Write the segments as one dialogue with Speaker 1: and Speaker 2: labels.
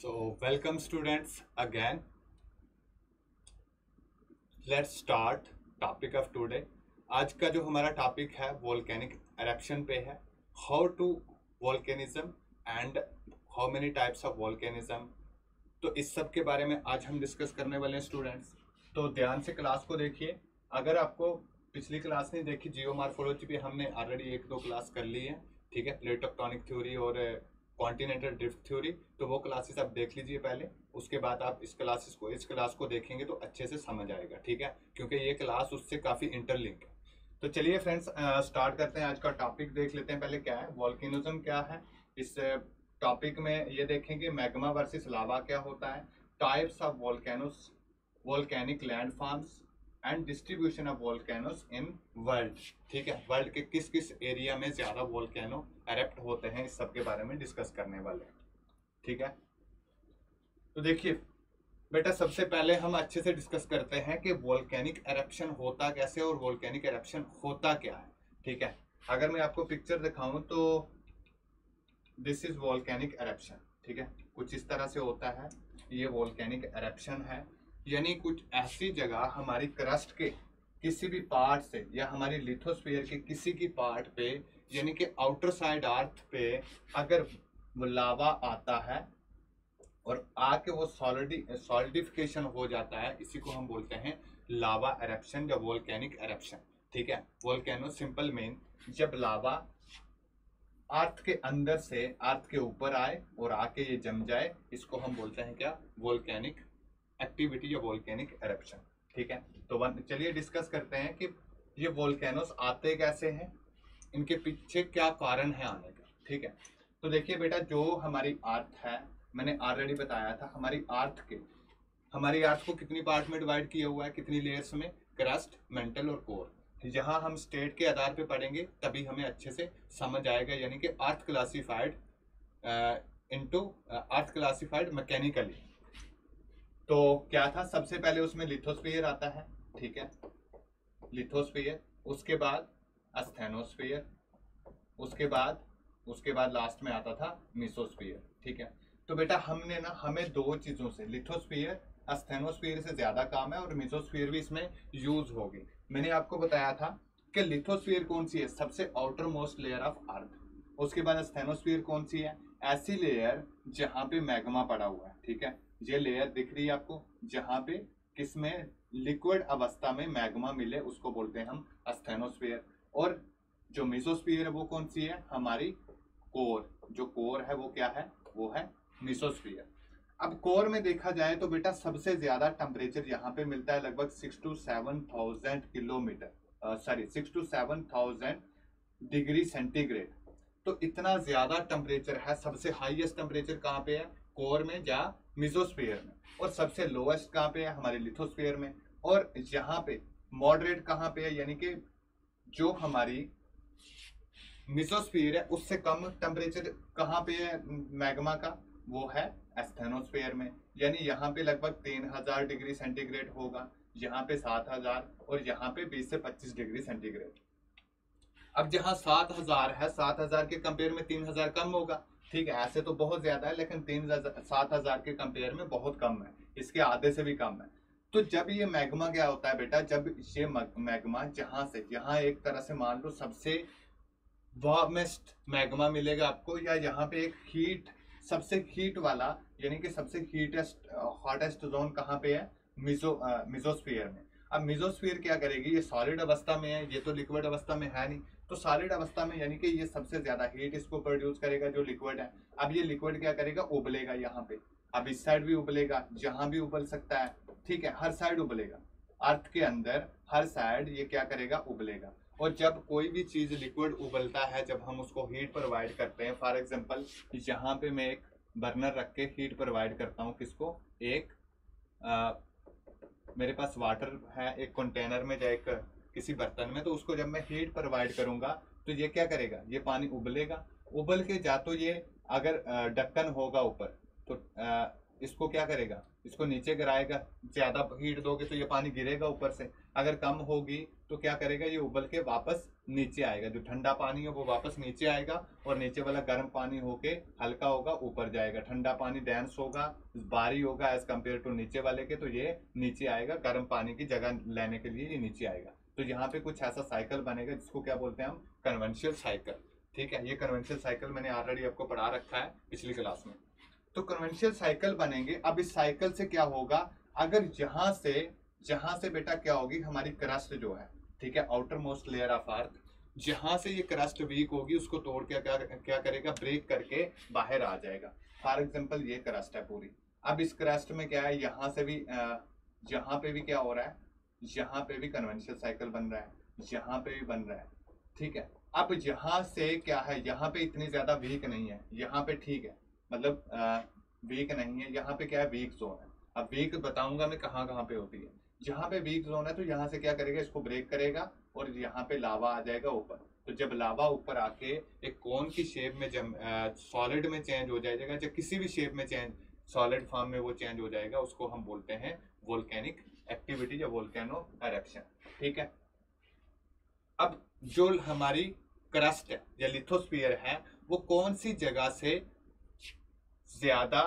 Speaker 1: So, welcome students again. Let's start topic of today. आज का जो हमारा टॉपिक है वोल्केनिक एरप्शन पे है. How to volcanism and how many types of volcanism. तो इस सब के बारे में आज हम डिस्कस करने वाले हैं स्टूडेंट्स. तो ध्यान से क्लास को देखिए. अगर आपको पिछली क्लास नहीं देखी, जियोमॉर्फोलॉजी पे हमने ऑलरेडी एक दो क्लास कर ली है. ठीक है, प्लेट टेक्टोनिक थ्योरी और कॉन्टिनेंटल ड्रिफ्ट थ्योरी. तो वो क्लासेस आप देख लीजिए पहले, उसके बाद आप इस क्लास को देखेंगे तो अच्छे से समझ आएगा. ठीक है, क्योंकि ये क्लास उससे काफ़ी इंटरलिंक है. तो चलिए फ्रेंड्स स्टार्ट करते हैं. आज का टॉपिक देख लेते हैं पहले क्या है, वोल्केनिज्म क्या है. इस टॉपिक में ये देखेंगे मैग्मा वर्सेस लावा क्या होता है, types of volcanoes, volcanic landforms and distribution of volcanoes in world. ठीक है, वर्ल्ड के किस किस एरिया में ज्यादा वोल्केनो एरेप्ट होते हैं, इस सब के बारे में डिस्कस करने वाले हैं. ठीक है, तो देखिए बेटा, सबसे पहले हम अच्छे से डिस्कस करते हैं कि वोल्केनिक एरप्शन होता कैसे और वोल्केनिक एरप्शन होता क्या है. ठीक है, अगर मैं आपको पिक्चर दिखाऊं तो दिस इज वोल्केनिक एरप्शन. ठीक है, कुछ इस तरह से होता है. ये वोल्केनिक एरप्शन है, यानी कुछ ऐसी जगह हमारी क्रस्ट के किसी भी पार्ट से या हमारी लिथोस्फीयर के किसी की पार्ट पे, यानी कि आउटर साइड अर्थ पे अगर लावा आता है और आके वो सॉलिडिफिकेशन हो जाता है, इसी को हम बोलते हैं लावा एरप्शन या वोल्केनिक एरप्शन. ठीक है, वोल्केनो सिंपल मीन जब लावा अर्थ के अंदर से अर्थ के ऊपर आए और आके ये जम जाए, इसको हम बोलते हैं क्या, वोल्केनिक एक्टिविटी या वोल्केनिक एरप्शन. ठीक है, तो चलिए डिस्कस करते हैं कि ये वोल्केनोस आते कैसे हैं, इनके पीछे क्या कारण है आने का. ठीक है, तो देखिए बेटा, जो हमारी अर्थ है, मैंने ऑलरेडी बताया था हमारी अर्थ को कितनी पार्ट में डिवाइड किया हुआ है, कितनी लेयर्स में, क्रस्ट, मेंटल और कोर. जहां हम स्टेट के आधार पे पढ़ेंगे तभी हमें अच्छे से समझ आएगा, यानी कि अर्थ क्लासिफाइड मैकेनिकली. तो क्या था, सबसे पहले उसमें लिथोस्फीयर आता है. ठीक है, लिथोस्फीयर, उसके बाद एस्थेनोस्फीयर, उसके बाद लास्ट में आता था मीसोस्फीयर. ठीक है, तो बेटा हमें दो चीजों से, लिथोस्फीयर एस्थेनोस्फीयर से ज्यादा काम है और मीसोस्फीयर भी इसमें यूज होगी. मैंने आपको बताया था कि लिथोस्फीयर कौन सी है, सबसे outer most layer of earth. उसके बाद एस्थेनोस्फीयर कौन सी है, ऐसी लेयर जहां पे मैग्मा पड़ा हुआ है. ठीक है, ये लेयर दिख रही है आपको, जहां पे किसमें लिक्विड अवस्था में मैग्मा मिले, उसको बोलते हैं हम एस्थेनोस्फीयर. और जो मीसोस्फीयर है वो कौन सी है, हमारी कोर. जो कोर है वो क्या है, वो है मीसोस्फीयर. अब कोर में देखा जाए तो बेटा सबसे ज्यादा टेम्परेचर यहाँ पे मिलता है, लगभग 6 to 7,000 kilometre, 6 to 7,000 degree centigrade. तो इतना ज्यादा टेम्परेचर है. सबसे हाईएस्ट टेम्परेचर कहाँ पे है, कोर में या मिजोस्फीयर में, और सबसे लोएस्ट कहाँ पे है, हमारे लिथोस्फीयर में. और यहाँ पे मॉडरेट कहाँ पे है, यानी कि जो हमारी मिजोस्फीयर है उससे कम टेम्परेचर कहाँ पे है मैग्मा का, वो है एस्थेनोस्फीयर में. यानी यहाँ पे लगभग 3,000 डिग्री सेंटीग्रेड होगा, यहाँ पे 7,000 और यहाँ पे 20 से 25 डिग्री सेंटीग्रेड. अब जहाँ 7,000 है, 7,000 के कंपेयर में 3,000 कम होगा. ठीक है, ऐसे तो बहुत ज्यादा है, लेकिन 7,000 के कंपेयर में बहुत कम है, इसके आधे से भी कम है. तो जब ये मैग्मा क्या होता है बेटा, जब ये मैग्मा जहां से, यहाँ एक तरह से मान लो सबसे वार्मेस्ट मैग्मा मिलेगा आपको, या यहाँ पे एक सबसे हीट वाला, यानी कि सबसे हॉटेस्ट जोन कहाँ पे है, मिजोस्फीयर में. अब मिजोस्फीयर क्या करेगी, ये सॉलिड अवस्था में है, ये तो लिक्विड अवस्था में है नहीं. तो सॉलिड अवस्था में यानी कि ये सबसे ज्यादा हीट इसको प्रोड्यूस करेगा जो लिक्विड है. अब ये लिक्विड क्या करेगा, उबलेगा यहाँ पे. अब इस साइड भी उबलेगा, जहां भी उबल सकता है. ठीक है, हर साइड उबलेगा, अर्थ के अंदर हर साइड ये क्या करेगा, उबलेगा. और जब कोई भी चीज लिक्विड उबलता है, जब हम उसको हीट प्रोवाइड करते हैं, फॉर एग्जांपल यहाँ पे मैं एक बर्नर रख के हीट प्रोवाइड करता हूँ, किसको, मेरे पास वाटर है एक कंटेनर में या एक किसी बर्तन में, तो उसको जब मैं हीट प्रोवाइड करूंगा तो ये क्या करेगा, ये पानी उबलेगा. उबल के या तो ये अगर ढक्कन होगा ऊपर, तो इसको क्या करेगा, इसको नीचे गिराएगा। ज्यादा हीट दोगे तो ये पानी गिरेगा ऊपर से, अगर कम होगी तो क्या करेगा, ये उबल के वापस नीचे आएगा। जो ठंडा पानी है वो वापस नीचे आएगा और नीचे वाला गर्म पानी होके हल्का होगा ऊपर जाएगा। ठंडा पानी डेंस होगा, भारी होगा एज कम्पेयर टू नीचे वाले के, तो ये नीचे आएगा, गर्म पानी की जगह लेने के लिए ये नीचे आएगा। तो यहाँ पे कुछ ऐसा साइकिल बनेगा जिसको क्या बोलते हैं हम, कन्वेंशियल साइकिल। ठीक है, ये कन्वेंशियल साइकिल मैंने ऑलरेडी आपको पढ़ा रखा है पिछली क्लास में। तो कन्वेंशियल साइकिल बनेंगे। अब इस साइकिल से क्या होगा, अगर जहां से बेटा क्या होगी, हमारी क्रस्ट जो है, ठीक है, outer most layer of earth, जहां से ये क्रस्ट वीक होगी उसको तोड़ के क्या करेगा, ब्रेक करके बाहर आ जाएगा। फॉर एग्जाम्पल ये क्रस्ट है पूरी। अब इस क्रस्ट में क्या है, यहाँ से भी यहाँ पे भी क्या हो रहा है, यहाँ पे भी कन्वेंशियल साइकिल बन रहा है, यहाँ पे भी बन रहा है। ठीक है, अब यहाँ से क्या है, यहाँ पे इतनी ज्यादा वीक नहीं है, यहाँ पे ठीक है, मतलब वीक नहीं है। यहाँ पे क्या है, वीक जोन है। अब वीक बताऊंगा मैं कहाँ कहाँ पे होती है। जहाँ पे वीक जोन है तो यहाँ से क्या करेगा, इसको ब्रेक करेगा और यहाँ पे लावा आ जाएगा ऊपर। तो जब लावा ऊपर आके एक कोन की शेप में सॉलिड में चेंज हो जाएगा, जब किसी भी शेप में चेंज, सॉलिड फॉर्म में वो चेंज हो जाएगा, उसको हम बोलते हैं वोल्केनिक एक्टिविटी या वोल्केनो एरप्शन। ठीक है, अब जो हमारी क्रस्ट है या लिथोस्फीयर है, वो कौन सी जगह से ज्यादा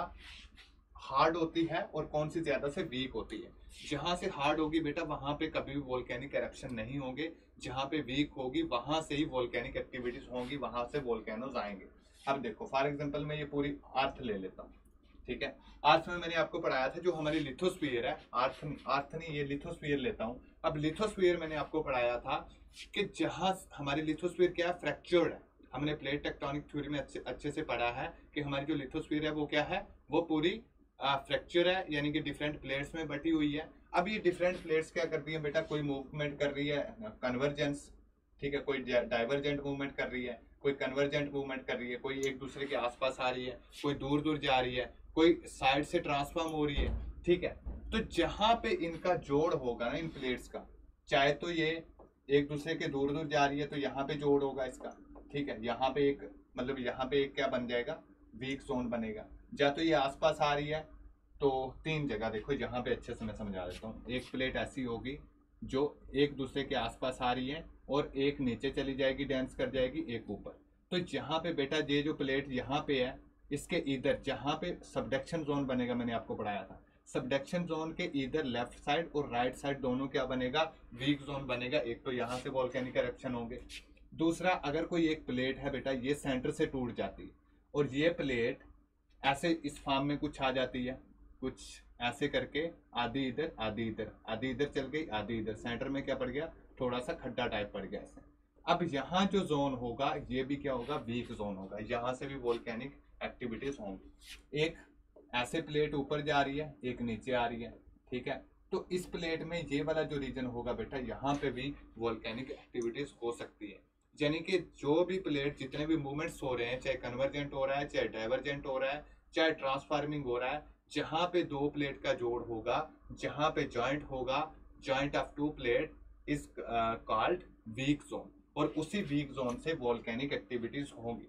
Speaker 1: हार्ड होती है और कौन सी ज्यादा से वीक होती है। जहां से हार्ड होगी बेटा वहां पे कभी भी वोल्केनिक एरप्शन नहीं होंगे, जहां पे वीक होगी वहां से ही वोल्केनिक एक्टिविटीज होंगी, वहां से वोल्केनोज आएंगे। अब देखो फॉर एग्जांपल मैं ये पूरी अर्थ ले लेता हूँ। ठीक है, अर्थ में मैंने आपको पढ़ाया था जो हमारी लिथोस्फीयर है, अर्थ नहीं ये लिथोस्फीयर लेता हूँ। अब लिथोस्फीयर मैंने आपको पढ़ाया था कि जहां हमारी लिथोस्फीयर क्या है, फ्रैक्चर्ड है। हमने प्लेट टेक्टोनिक थ्योरी में अच्छे से पढ़ा है कि हमारी जो लिथोस्फीयर है वो क्या है, वो पूरी फ्रैक्चर है, यानी कि डिफरेंट प्लेट्स में बटी हुई है। अब ये डिफरेंट प्लेट्स क्या कर रही है बेटा, कोई मूवमेंट कर रही है कन्वर्जेंस, ठीक है, कोई डाइवर्जेंट मूवमेंट कर रही है, कोई कन्वर्जेंट मूवमेंट कर रही है, कोई एक दूसरे के आसपास आ रही है, कोई दूर दूर जा रही है, कोई साइड से ट्रांसफॉर्म हो रही है। ठीक है, तो जहां पे इनका जोड़ होगा ना इन प्लेट्स का, चाहे तो ये एक दूसरे के दूर दूर जा रही है तो यहाँ पे जोड़ होगा इसका। ठीक है, यहाँ पे एक मतलब यहाँ पे एक क्या बन जाएगा, वीक जोन बनेगा। या तो ये आसपास आ रही है तो तीन जगह देखो, यहाँ पे अच्छे से मैं समझा देता हूँ। एक प्लेट ऐसी होगी जो एक दूसरे के आसपास आ रही है और एक नीचे चली जाएगी, डांस कर जाएगी, एक ऊपर। तो जहाँ पे बेटा ये जो प्लेट यहाँ पे है, इसके इधर जहाँ पे सबडक्शन जोन बनेगा, मैंने आपको पढ़ाया था, सबडक्शन जोन के इधर लेफ्ट साइड और राइट साइड दोनों क्या बनेगा, वीक जोन बनेगा। एक तो यहाँ से वोल्केनिक एरप्शन होंगे। दूसरा, अगर कोई एक प्लेट है बेटा, ये सेंटर से टूट जाती है और ये प्लेट ऐसे इस फॉर्म में कुछ आ जाती है, कुछ ऐसे करके, आधी इधर आधी इधर, आधी इधर चल गई आधी इधर, सेंटर में क्या पड़ गया, थोड़ा सा खड्डा टाइप पड़ गया ऐसे। अब यहाँ जो जोन होगा ये भी क्या होगा, वीक जोन होगा, यहाँ से भी वोल्केनिक एक्टिविटीज होंगी। एक ऐसे प्लेट ऊपर जा रही है, एक नीचे आ रही है। ठीक है, तो इस प्लेट में ये वाला जो रीजन होगा बेटा, यहाँ पे भी वोल्केनिक एक्टिविटीज हो सकती है। यानी कि जो भी प्लेट जितने भी मूवमेंट्स हो रहे हैं, चाहे कन्वर्जेंट हो रहा है, चाहे डाइवर्जेंट हो रहा है, चाहे ट्रांसफार्मिंग हो रहा है, जहां पे दो प्लेट का जोड़ होगा, जहां पे जॉइंट होगा, joint of two plate is called weak zone, और उसी वीक जोन से वोल्केनिक एक्टिविटीज होंगी।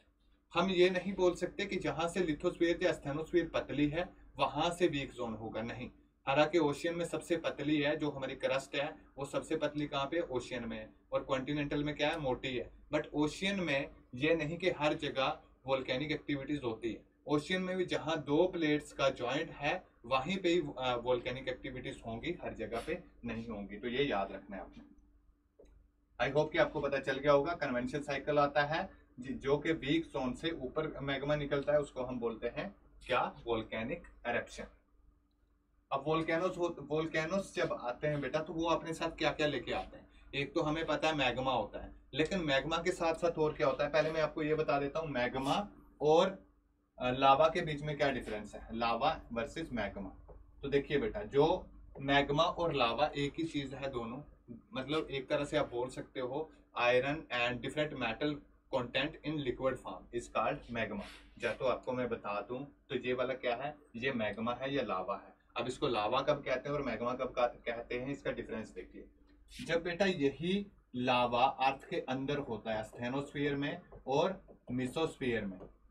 Speaker 1: हम ये नहीं बोल सकते कि जहां से लिथोस्फीयर या स्थेनोस्फीयर पतली है वहां से वीक जोन होगा, नहीं। हालांकि ओशियन में सबसे पतली है, जो हमारी क्रस्ट है वो सबसे पतली कहाँ पे, ओशियन में है, और कॉन्टिनेंटल में क्या है, मोटी है। बट ओशियन में ये नहीं कि हर जगह वोल्केनिक एक्टिविटीज होती है। ओशियन में भी जहां दो प्लेट्स का जॉइंट है वहीं पे ही वोल्केनिक एक्टिविटीज होंगी, हर जगह पे नहीं होंगी। तो ये याद रखना है आपने। आई होप कि आपको पता चल गया होगा। कन्वेंशनल साइकिल आता है जो कि वीक जोन से ऊपर मैग्मा निकलता है, उसको हम बोलते हैं क्या, वोल्केनिक एरप्शन। अब वोल्केनोस जब आते हैं बेटा, तो वो अपने साथ क्या क्या लेके आते हैं। एक तो हमें पता है मैग्मा होता है, लेकिन मैग्मा के साथ साथ और क्या होता है, पहले मैं आपको ये बता देता हूँ मैग्मा और लावा के बीच में क्या डिफरेंस है, लावा वर्सेस मैग्मा। तो देखिए बेटा, जो मैग्मा और लावा एक ही चीज है दोनों, मतलब एक तरह से आप बोल सकते हो iron and different metal content in liquid form is called magma. या तो आपको मैं बता दूं तो ये वाला क्या है, ये मैग्मा है या लावा है। अब इसको लावा कब कहते हैं और मैग्मा कब कहते हैं, इसका डिफरेंस देखिए। जब बेटा यही लावा अर्थ के अंदर होता है, स्थेनोस्फीयर में और मिसोस्फीयर में,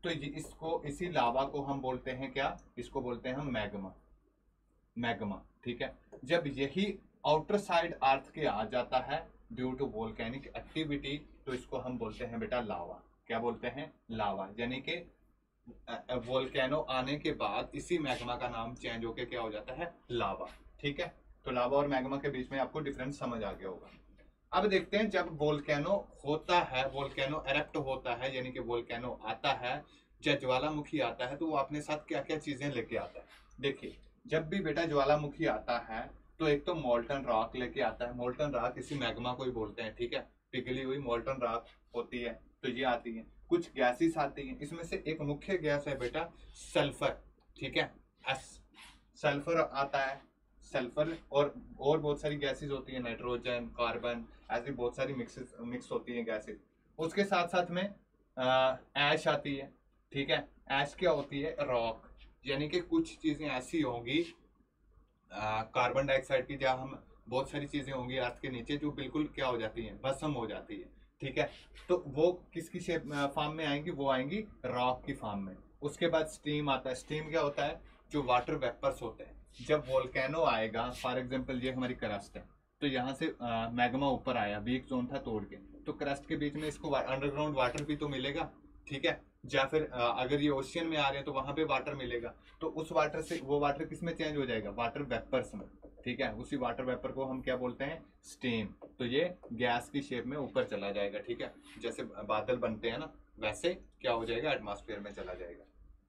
Speaker 1: तो इसको, इसी लावा को हम बोलते हैं क्या, इसको बोलते हैं हम मैग्मा, मैग्मा। ठीक है, जब यही आउटर साइड अर्थ के आ जाता है ड्यू टू वोल्केनिक एक्टिविटी, तो इसको हम बोलते हैं बेटा लावा। क्या बोलते हैं, लावा। यानी कि वोल्केनो आने के बाद इसी मैग्मा का नाम चेंज होके क्या हो जाता है, लावा। ठीक है, तो लावा और मैग्मा के बीच में आपको डिफरेंस समझ आ गया होगा। अब देखते हैं जब वोल्केनो होता है, वोल्केनो एरप्ट होता है, यानी कि वोल्केनो आता है, जब ज्वालामुखी आता है, तो वो अपने साथ क्या क्या चीजें लेके आता है। देखिए, जब भी बेटा ज्वालामुखी आता है तो एक तो मोल्टन रॉक लेके आता है। मोल्टन रॉक इसी मैग्मा को ही बोलते हैं। ठीक है, पिघली हुई मोल्टन रॉक होती है, तो ये आती है। कुछ गैसेस आती हैं, इसमें से एक मुख्य गैस है बेटा सल्फर। ठीक है, सल्फर आता है, सल्फर और बहुत सारी गैसेस होती है, नाइट्रोजन, कार्बन, ऐसी बहुत सारी मिक्स होती हैं गैसेस। उसके साथ साथ में ऐश आती है। ठीक है, ऐश क्या होती है, रॉक। यानी कि कुछ चीजें ऐसी होंगी कार्बन डाइऑक्साइड की, जहाँ हम बहुत सारी चीजें होंगी अर्थ के नीचे जो बिल्कुल क्या हो जाती हैं, भस्म हो जाती है। ठीक है, तो वो किसकी शेप फॉर्म में आएंगी, वो आएंगी रॉक की फॉर्म में। उसके बाद स्टीम आता है। स्टीम क्या होता है, जो वाटर वेपर्स होते हैं। जब वोल्केनो आएगा, फॉर एग्जांपल ये हमारी क्रस्ट है, तो यहाँ से मैग्मा ऊपर आया, वीक जोन था तोड़ के, तो क्रस्ट के बीच में इसको अंडरग्राउंड वाटर भी तो मिलेगा। ठीक है, या फिर अगर ये ओशियन में आ रहे हैं तो वहां पे वाटर मिलेगा, तो उस वाटर से वो वाटर किस में चेंज हो जाएगा, वाटर वेपर्स में। ठीक है, उसी वाटर वेपर को हम क्या बोलते हैं, स्टीम। तो ये गैस की शेप में ऊपर चला जाएगा। ठीक है, जैसे बादल बनते हैं ना, वैसे क्या हो जाएगा, एटमॉस्फेयर में चला जाएगा।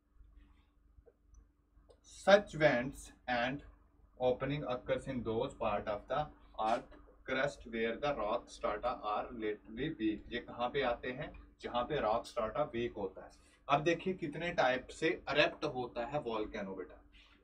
Speaker 1: Such vents and opening occurs in those part of the earth crust where the rock strata are relatively weak। ये कहाँ पे आते हैं, जहाँ पे रॉक स्ट्राटा वीक होता है। अब देखिए कितने टाइप से एरप्ट होता है वोल्केनो बेटा,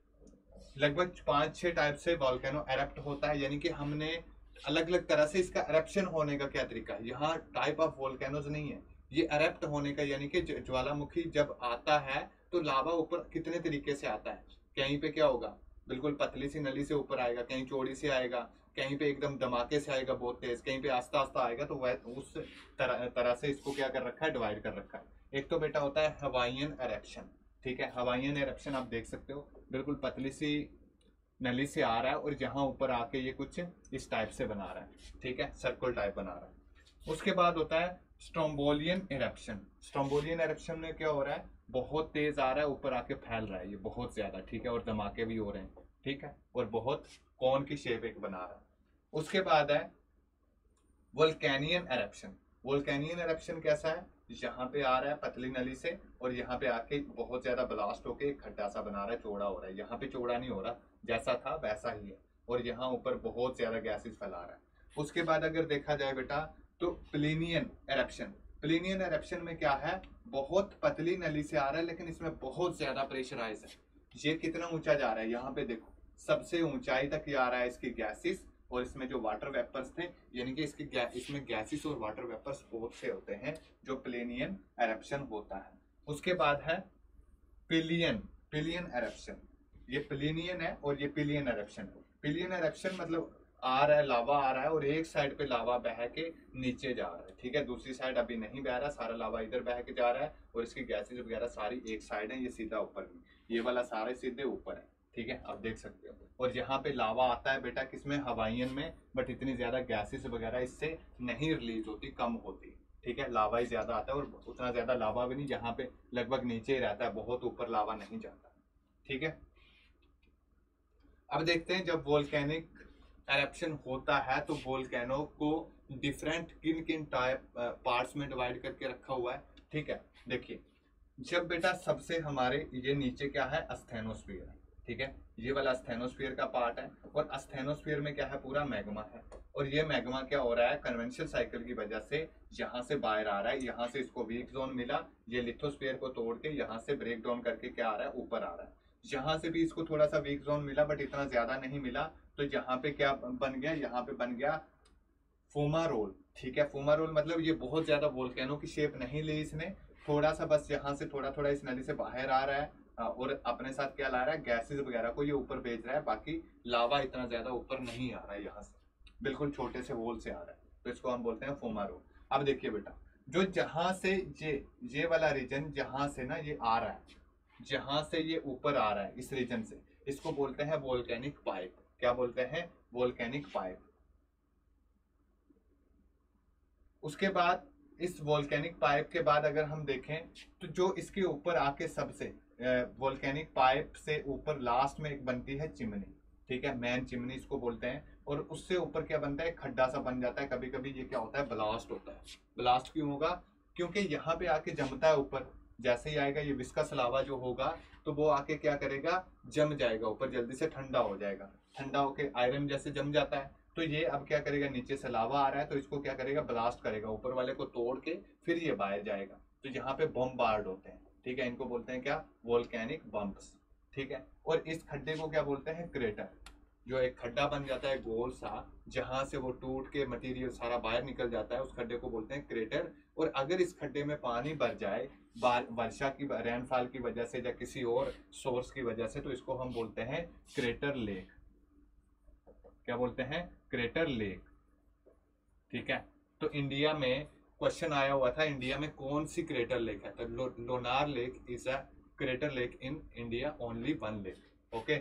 Speaker 1: लगभग 5-6 टाइप से वोल्केनो एरप्ट होता है। यानी कि हमने अलग अलग तरह से इसका एरप्शन होने का क्या तरीका है, यहाँ टाइप ऑफ वोल्केनोज नहीं है, ये एरप्ट होने का, यानी कि ज्वालामुखी जब आता है तो लावा ऊपर कितने तरीके से आता है। कहीं पे क्या होगा, बिल्कुल पतली सी नली से ऊपर आएगा, कहीं चौड़ी से आएगा, कहीं पे एकदम धमाके से आएगा बहुत तेज, कहीं पे आस्ता आस्ता आएगा। तो वह उस तरह से इसको क्या कर रखा है, डिवाइड कर रखा है। एक तो बेटा होता है हवाइयन एरप्शन। ठीक है, हवाइयन एरप्शन आप देख सकते हो, बिल्कुल पतली सी नली से आ रहा है और जहां ऊपर आके ये कुछ इस टाइप से बना रहा है। ठीक है, सर्कल टाइप बना रहा है। उसके बाद होता है स्ट्रोम्बोलियन एरप्शन। स्ट्रोम्बोलियन एरप्शन में क्या हो रहा है, बहुत तेज आ रहा है, ऊपर आके फैल रहा है ये बहुत ज्यादा। ठीक है, और धमाके भी हो रहे हैं। ठीक है, और बहुत कौन की शेप एक बना रहा है। उसके बाद है वोल्केनियन एरप्शन। वोल्केनियन एरप्शन कैसा है, यहाँ पे आ रहा है पतली नली से और यहाँ पे आके बहुत ज्यादा ब्लास्ट होके एक खड्डा सा बना रहा है, चौड़ा हो रहा है। यहाँ पे चौड़ा नहीं हो रहा, जैसा था वैसा ही है, और यहाँ ऊपर बहुत ज्यादा गैसेस फैला रहा है। उसके बाद अगर देखा जाए बेटा तो प्लिनियन एरप्शन। प्लिनियन एरप्शन में क्या है, बहुत पतली नली से आ रहा है लेकिन इसमें बहुत ज्यादा प्रेशराइज है। ये कितना ऊंचा जा रहा है, यहाँ पे देखो सबसे ऊंचाई तक ये आ रहा है इसकी गैसेस, और इसमें जो वाटर वेपर्स थे, यानी कि इसमें गैसेस और वाटर वेपर्स बहुत से होते हैं, जो प्लेनियन एरप्शन होता है। उसके बाद है पिलियन, पिलियन एरप्शन। ये प्लेनियन है और ये पिलियन एरप्शन है। पिलियन एरप्शन मतलब आ रहा है, लावा आ रहा है और एक साइड पे लावा बह के नीचे जा रहा है। ठीक है, दूसरी साइड अभी नहीं बह रहा, सारा लावा इधर बह के जा रहा है और इसकी गैसेस वगैरह सारी एक साइड है, ये सीधा ऊपर में, ये वाला सारे सीधे ऊपर है। ठीक है, आप देख सकते हो। और यहाँ पे लावा आता है बेटा किसमें, हवाइयन में, बट इतनी ज्यादा गैसेस वगैरह इससे नहीं रिलीज होती, कम होती। ठीक है, लावा ही ज्यादा आता है और उतना ज्यादा लावा भी नहीं, यहाँ पे लगभग नीचे ही रहता है, बहुत ऊपर लावा नहीं जाता। ठीक है, अब देखते हैं जब वोल्केनिक एरप्शन होता है तो वोल्केनो को डिफरेंट किन किन टाइप पार्ट्स में डिवाइड करके रखा हुआ है। ठीक है, देखिए जब बेटा सबसे हमारे ये नीचे क्या है, अस्थेनोस्फीयर है। ठीक है, ये वाला अस्थेनोस्फीयर का पार्ट है, और अस्थेनोस्फीयर में क्या है, पूरा मैग्मा है। और ये मैग्मा क्या हो रहा है, कन्वेंशनल साइकिल की वजह से यहाँ से बाहर आ रहा है, यहाँ से इसको वीक जोन मिला, ये लिथोस्फीयर को तोड़ के यहाँ से ब्रेक डाउन करके क्या आ रहा है, ऊपर आ रहा है। यहाँ से भी इसको थोड़ा सा वीक जोन मिला बट इतना ज्यादा नहीं मिला, तो यहाँ पे क्या बन गया, यहाँ पे बन गया फुमारोल। ठीक है, फुमारोल मतलब ये बहुत ज्यादा वोल्केनो की शेप नहीं ली इसने, थोड़ा सा बस यहाँ से थोड़ा थोड़ा इस नदी से बाहर आ रहा है और अपने साथ क्या ला रहा है, गैसेस वगैरह को ये ऊपर भेज रहा है, बाकी लावा इतना ज्यादा ऊपर नहीं आ रहा है, यहाँ से बिल्कुल छोटे से होल से आ रहा है, तो इसको हम बोलते हैं फुमारोल। अब देखिए बेटा जो जहां से ये वाला रीजन जहां से ना ये आ रहा है, जहां से ये ऊपर आ रहा है इस रीजन से, इसको बोलते हैं वोल्केनिक पाइप। क्या बोलते हैं? Volcanic pipe. उसके बाद इस वोल्केनिक पाइप के बाद अगर हम देखें तो जो इसके ऊपर आके सबसे वोल्केनिक पाइप से ऊपर लास्ट में एक बनती है चिमनी, ठीक है, मेन चिमनी इसको बोलते हैं। और उससे ऊपर क्या बनता है? खड्डा सा बन जाता है। कभी कभी ये क्या होता है? ब्लास्ट होता है। ब्लास्ट क्यों होगा? क्योंकि यहाँ पे आके जमता है ऊपर। जैसे ही आएगा ये विस्कस लावा जो होगा तो वो आके क्या करेगा? जम जाएगा ऊपर, जल्दी से ठंडा हो जाएगा। ठंडा होके आयरन जैसे जम जाता है तो ये अब क्या करेगा? नीचे से लावा आ रहा है तो इसको क्या करेगा? ब्लास्ट करेगा, ऊपर वाले को तोड़ के फिर ये बाहर जाएगा। तो यहाँ पे बम्बार्ड होते हैं, ठीक है, इनको बोलते हैं क्या? वोल्केनिक बम्प्स, ठीक है। और इस खड्डे को क्या बोलते हैं? क्रेटर। जो एक खड्डा बन जाता है गोल सा, जहां से वो टूट के मटेरियल सारा बाहर निकल जाता है, उस खड्डे को बोलते हैं क्रेटर। और अगर इस खड्डे में पानी भर जाए वर्षा की, रेनफॉल की वजह से या किसी और सोर्स की वजह से, तो इसको हम बोलते हैं क्रेटर लेक। क्या बोलते हैं? क्रेटर लेक, ठीक है। तो इंडिया में क्वेश्चन आया हुआ था, इंडिया में कौन सी क्रेटर लेक है? तो Lonar lake is a crater lake in India, only one lake, okay.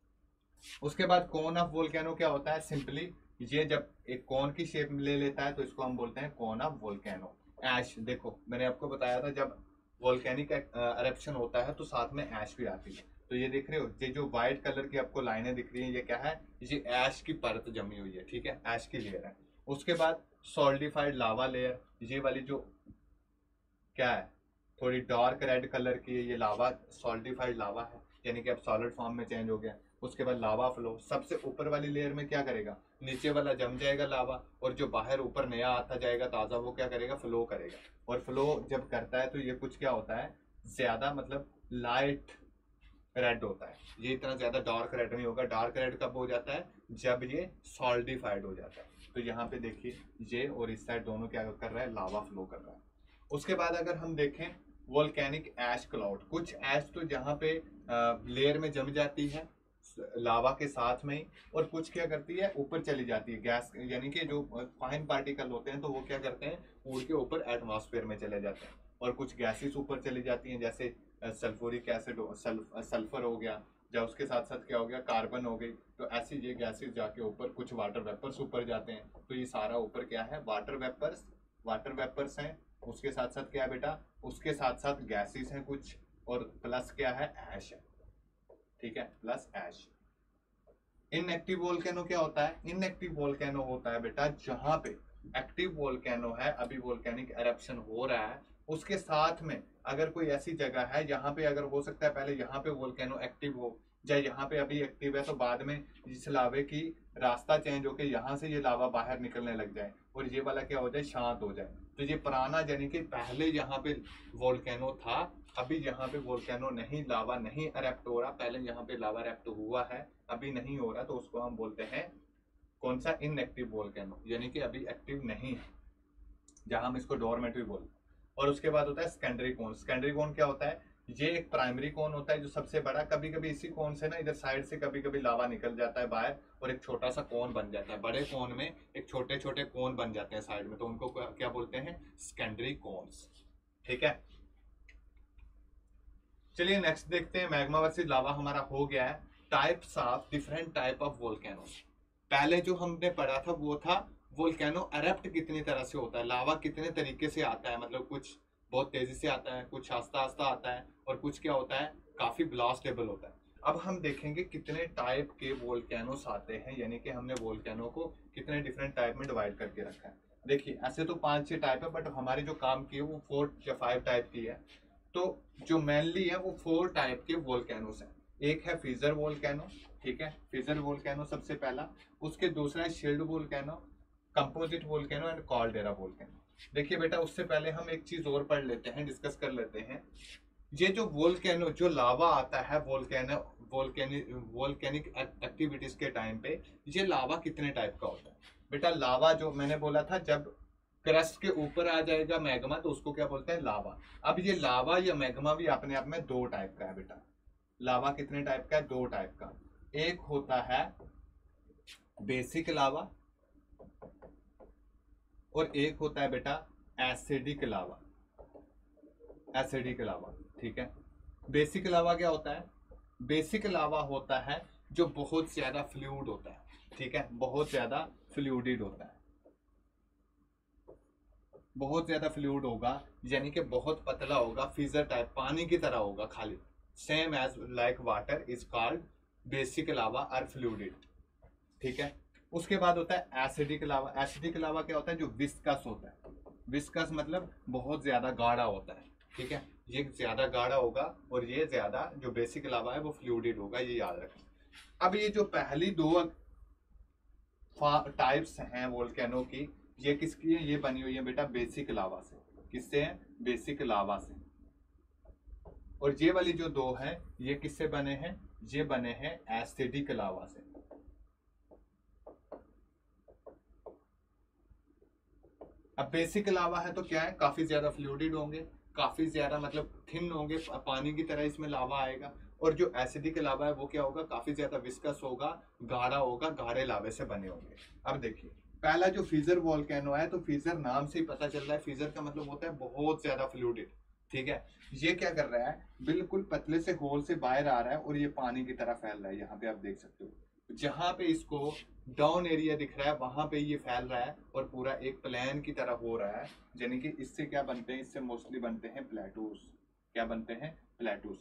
Speaker 1: उसके बाद कोन ऑफ वोल्केनो क्या होता है? सिंपली ये जब एक कोन की शेप ले लेता है तो इसको हम बोलते हैं कोन ऑफ वोल्केनो। ऐश, देखो मैंने आपको बताया था जब वोल्केनिक एरप्शन होता है तो साथ में ऐश भी आती है। तो ये देख रहे हो, ये जो व्हाइट कलर की आपको लाइनें दिख रही हैं, ये क्या है? ये ऐश की परत जमी हुई है, ठीक है, ऐश की लेयर है। उसके बाद सॉलिडिफाइड लावा लेयर, ये वाली जो क्या है? थोड़ी डार्क रेड कलर की है, ये लावा सॉलिडिफाइड लावा है, यानी कि अब सॉलिड फॉर्म में चेंज हो गया। उसके बाद लावा फ्लो, सबसे ऊपर वाली लेयर में क्या करेगा? नीचे वाला जम जाएगा लावा, और जो बाहर ऊपर नया आता जाएगा ताजा, वो क्या करेगा? फ्लो करेगा। और फ्लो जब करता है तो ये कुछ क्या होता है? ज्यादा मतलब लाइट रेड होता है, ये इतना ज्यादा डार्क रेड नहीं होगा। डार्क रेड कब हो जाता है? जब ये सॉलिडिफाइड हो जाता है। तो यहाँ पे देखिए ये और इस साइड दोनों क्या कर रहा है? लावा फ्लो कर रहा है। उसके बाद अगर हम देखें वोल्केनिक ऐश क्लाउड, कुछ ऐश तो जहाँ पे लेयर में जम जाती है लावा के साथ में ही, और कुछ क्या करती है? ऊपर चली जाती है गैस, यानी कि जो फाइन पार्टिकल होते हैं तो वो क्या करते हैं? उड़ के ऊपर एटमॉस्फेयर में चले जाते हैं। और कुछ गैसेस ऊपर चली जाती हैं, जैसे सल्फ्यूरिक एसिड, सल्फर हो गया, या उसके साथ साथ क्या हो गया? कार्बन हो गई। तो ऐसी ये गैसेस जाके ऊपर, कुछ वाटर वेपर्स ऊपर जाते हैं। तो ये सारा ऊपर क्या है? वाटर वेपर्स, वाटर वेपर्स हैं। उसके साथ साथ क्या है बेटा? उसके साथ साथ गैसेस हैं कुछ, और प्लस क्या है? ऐश है, ठीक है, प्लस ऐश। इनएक्टिव वोल्केनो क्या होता है? इनएक्टिव वोल्केनो होता है बेटा जहां पे एक्टिव वोल्केनो है, अभी वोल्केनिक एरप्शन हो रहा है, उसके साथ में अगर कोई ऐसी जगह है जहां पे, अगर हो सकता है पहले यहाँ पे वोल्केनो एक्टिव हो, या यहाँ पे अभी एक्टिव है तो बाद में इस लावे की रास्ता चेंज होके यहाँ से ये लावा बाहर निकलने लग जाए और ये वाला क्या हो जाए? शांत हो जाए। तो ये पुराना, यानी कि पहले यहाँ पे वोल्केनो था, अभी यहाँ पे वोल्केनो नहीं, लावा नहीं एरप्ट हो रहा, पहले यहाँ पे लावा एरप्ट हुआ है, अभी नहीं हो रहा, तो उसको हम बोलते हैं कौन सा? इनएक्टिव वोल्केनो, यानी कि अभी एक्टिव नहीं है, जहां हम इसको डोरमेट भी बोलते हैं। और उसके बाद होता है सेकेंडरी कोन। सेकेंडरी कोन क्या होता है? ये एक प्राइमरी कोन होता है जो सबसे बड़ा, कभी कभी इसी कोन से ना इधर साइड से कभी कभी लावा निकल जाता है बाहर और एक छोटा सा कोन बन जाता है। बड़े कोन में एक छोटे छोटे कोन बन जाते हैं साइड में, तो उनको क्या बोलते हैं? सेकेंडरी कोन्स, ठीक है। चलिए नेक्स्ट देखते हैं, मैग्मा वर्सेस लावा हमारा हो गया है। Types of, different type of volcanoes. पहले जो हमने पढ़ा था वो था वोल्केनो एरप्ट कितनी तरह से होता है, लावा कितने तरीके से आता है, मतलब कुछ बहुत तेजी से आता है, कुछ आस्ता आस्ता आता है, और कुछ क्या होता है? काफी ब्लास्टेबल होता है। अब हम देखेंगे कितने टाइप के वोल्केनोस आते हैं, यानी कि हमने वोल्केनो को कितने डिफरेंट टाइप में डिवाइड करके रखा है। देखिए ऐसे तो 5-6 टाइप है, बट हमारी जो काम की है वो 4 या 5 टाइप की है। तो जो मेनली है वो 4 टाइप के वोल्केनोस हैं। एक है फिजर वोल्केनो, ठीक है, फिजर वोल्केनो सबसे पहला। उसके दूसरा है shield volcano, composite volcano and caldera volcano. देखिए बेटा, उससे पहले हम एक चीज और पढ़ लेते हैं, डिस्कस कर लेते हैं। ये जो वोल्केनो, जो लावा आता है वोल्केनो, वोल्केनिक एक्टिविटीज के टाइम पे, ये लावा कितने टाइप का होता है? बेटा लावा जो मैंने बोला था, जब क्रस्ट के ऊपर आ जाएगा मैग्मा तो उसको क्या बोलते हैं? लावा। अब ये लावा या मैग्मा भी अपने आप में 2 टाइप का है बेटा। लावा कितने टाइप का है? 2 टाइप का। एक होता है बेसिक लावा और एक होता है बेटा एसिडिक लावा, एसिडिक लावा, ठीक है। बेसिक लावा क्या होता है? बेसिक लावा होता है जो बहुत ज्यादा फ्लूइड होता है, ठीक है, बहुत ज्यादा फ्लूइडिड होता है, बहुत ज्यादा फ्लूइड होगा, यानी कि बहुत पतला होगा, फिजर टाइप, पानी की तरह होगा खाली, same as like water is called basic lava और फ्लूइडिड, ठीक है। उसके बाद होता है एसिडिक लावा। एसिडिक लावा क्या होता है? जो विस्कस होता है, विस्कस मतलब बहुत ज्यादा गाढ़ा होता है, ठीक है, ये ज्यादा गाढ़ा होगा, और ये ज्यादा जो बेसिक लावा है वो फ्लूइडिड होगा, ये याद रखें। अब ये जो पहली दो टाइप्स हैं वोल्केनो की, ये किसकी है? ये बनी हुई है बेटा बेसिक लावा से। किससे है? बेसिक लावा से। और ये वाली जो दो हैं ये किससे बने हैं? ये बने हैं एसिडिक लावा से। अब बेसिक लावा है तो क्या है? काफी ज्यादा फ्लूइडिड होंगे, काफी ज्यादा मतलब थिन होंगे, पानी की तरह इसमें लावा आएगा। और जो एसिडिक लावा है वो क्या होगा? काफी ज्यादा विस्कस होगा, गाढ़ा होगा, गाढ़े लावे से बने होंगे। अब देखिए पहला जो फीजर वोल्केनो है, तो फीजर नाम से ही पता चल रहा है, फीजर का मतलब होता है बहुत ज्यादा फ्लूइडिड, ठीक है। ये क्या कर रहा है? बिल्कुल पतले से होल से बाहर आ रहा है और ये पानी की तरह फैल रहा है। यहाँ पे आप देख सकते हो, जहां पे इसको डाउन एरिया दिख रहा है वहां पे ये फैल रहा है और पूरा एक प्लेन की तरह हो रहा है। यानी कि इससे क्या बनते हैं? इससे मोस्टली बनते हैं प्लेटूस। क्या बनते हैं? प्लेटूस।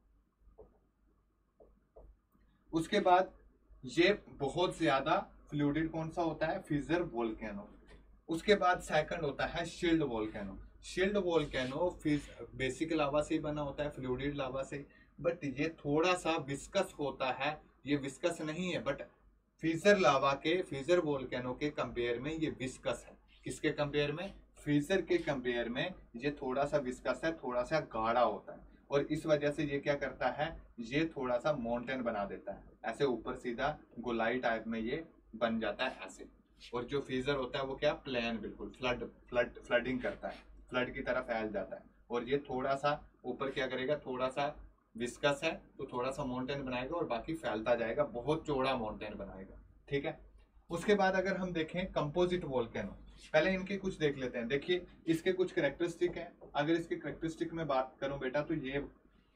Speaker 1: उसके बाद ये बहुत ज्यादा फ्लूइडिड कौन सा होता है? Fissure volcano. उसके बाद सेकंड होता है shield volcano. Shield volcano basic lava से ही बना होता है, फ्लूइडिड लावा से, बट ये थोड़ा सा विस्कस होता है। ये विस्कस नहीं है, बट फीजर लावा के, फीजर वोल्केनो के कंपेयर में ये विस्कस है। किसके कंपेयर में? फीजर के कंपेयर में ये थोड़ा सा विस्कस है, थोड़ा सा गाढ़ा होता है। और इस वजह से ये क्या करता है? ये थोड़ा सा माउंटेन बना देता है, ऐसे ऊपर सीधा गोलाई टाइप में ये बन जाता है ऐसे। और जो फीजर होता है वो क्या? प्लेन, बिल्कुल फ्लडिंग करता है, फ्लड की तरह फैल जाता है। और ये थोड़ा सा ऊपर क्या करेगा? थोड़ा सा विस्कस है तो थोड़ा सा माउंटेन बनाएगा और बाकी फैलता जाएगा, बहुत चौड़ा माउंटेन बनाएगा, ठीक है। उसके बाद अगर हम देखें कंपोजिट वोल्केनो, पहले इनके कुछ देख लेते हैं। देखिए इसके कुछ करेक्टरिस्टिक हैं। अगर इसके करेक्टरिस्टिक में बात करूं बेटा, तो ये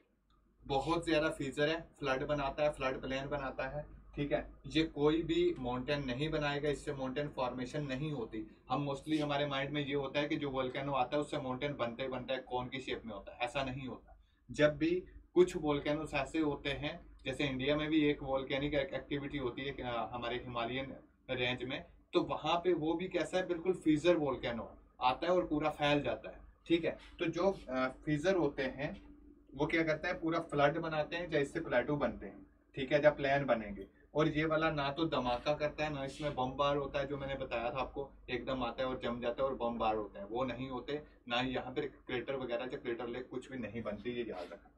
Speaker 1: बहुत ज्यादा फीचर है, फ्लड बनाता है, फ्लड प्लेन बनाता है, ठीक है। ये कोई भी माउंटेन नहीं बनाएगा, इससे माउंटेन फॉर्मेशन नहीं होती। हम मोस्टली हमारे माइंड में ये होता है कि जो वोल्केनो आता है उससे माउंटेन बनता ही बनता है, कौन की शेप में होता है, ऐसा नहीं होता। जब भी कुछ वोल्केनोस ऐसे होते हैं, जैसे इंडिया में भी एक वोल्केनिक एक्टिविटी होती है हमारे हिमालयन रेंज में, तो वहां पे वो भी कैसा है? बिल्कुल फीजर वोल्केनो आता है और पूरा फैल जाता है, ठीक है। तो जो फीजर होते हैं वो क्या करते हैं? पूरा फ्लड बनाते हैं, जैसे प्लेटू बनते हैं, ठीक है, जब प्लेन बनेंगे। और ये वाला ना तो धमाका करता है, ना इसमें बम बार होता है, जो मैंने बताया था आपको, एकदम आता है और जम जाता है और बम बार होते हैं, वो नहीं होते। ना ही यहाँ पे क्रेटर वगैरह, जो क्रेटर लेक कुछ भी नहीं बनती, ये याद रखना।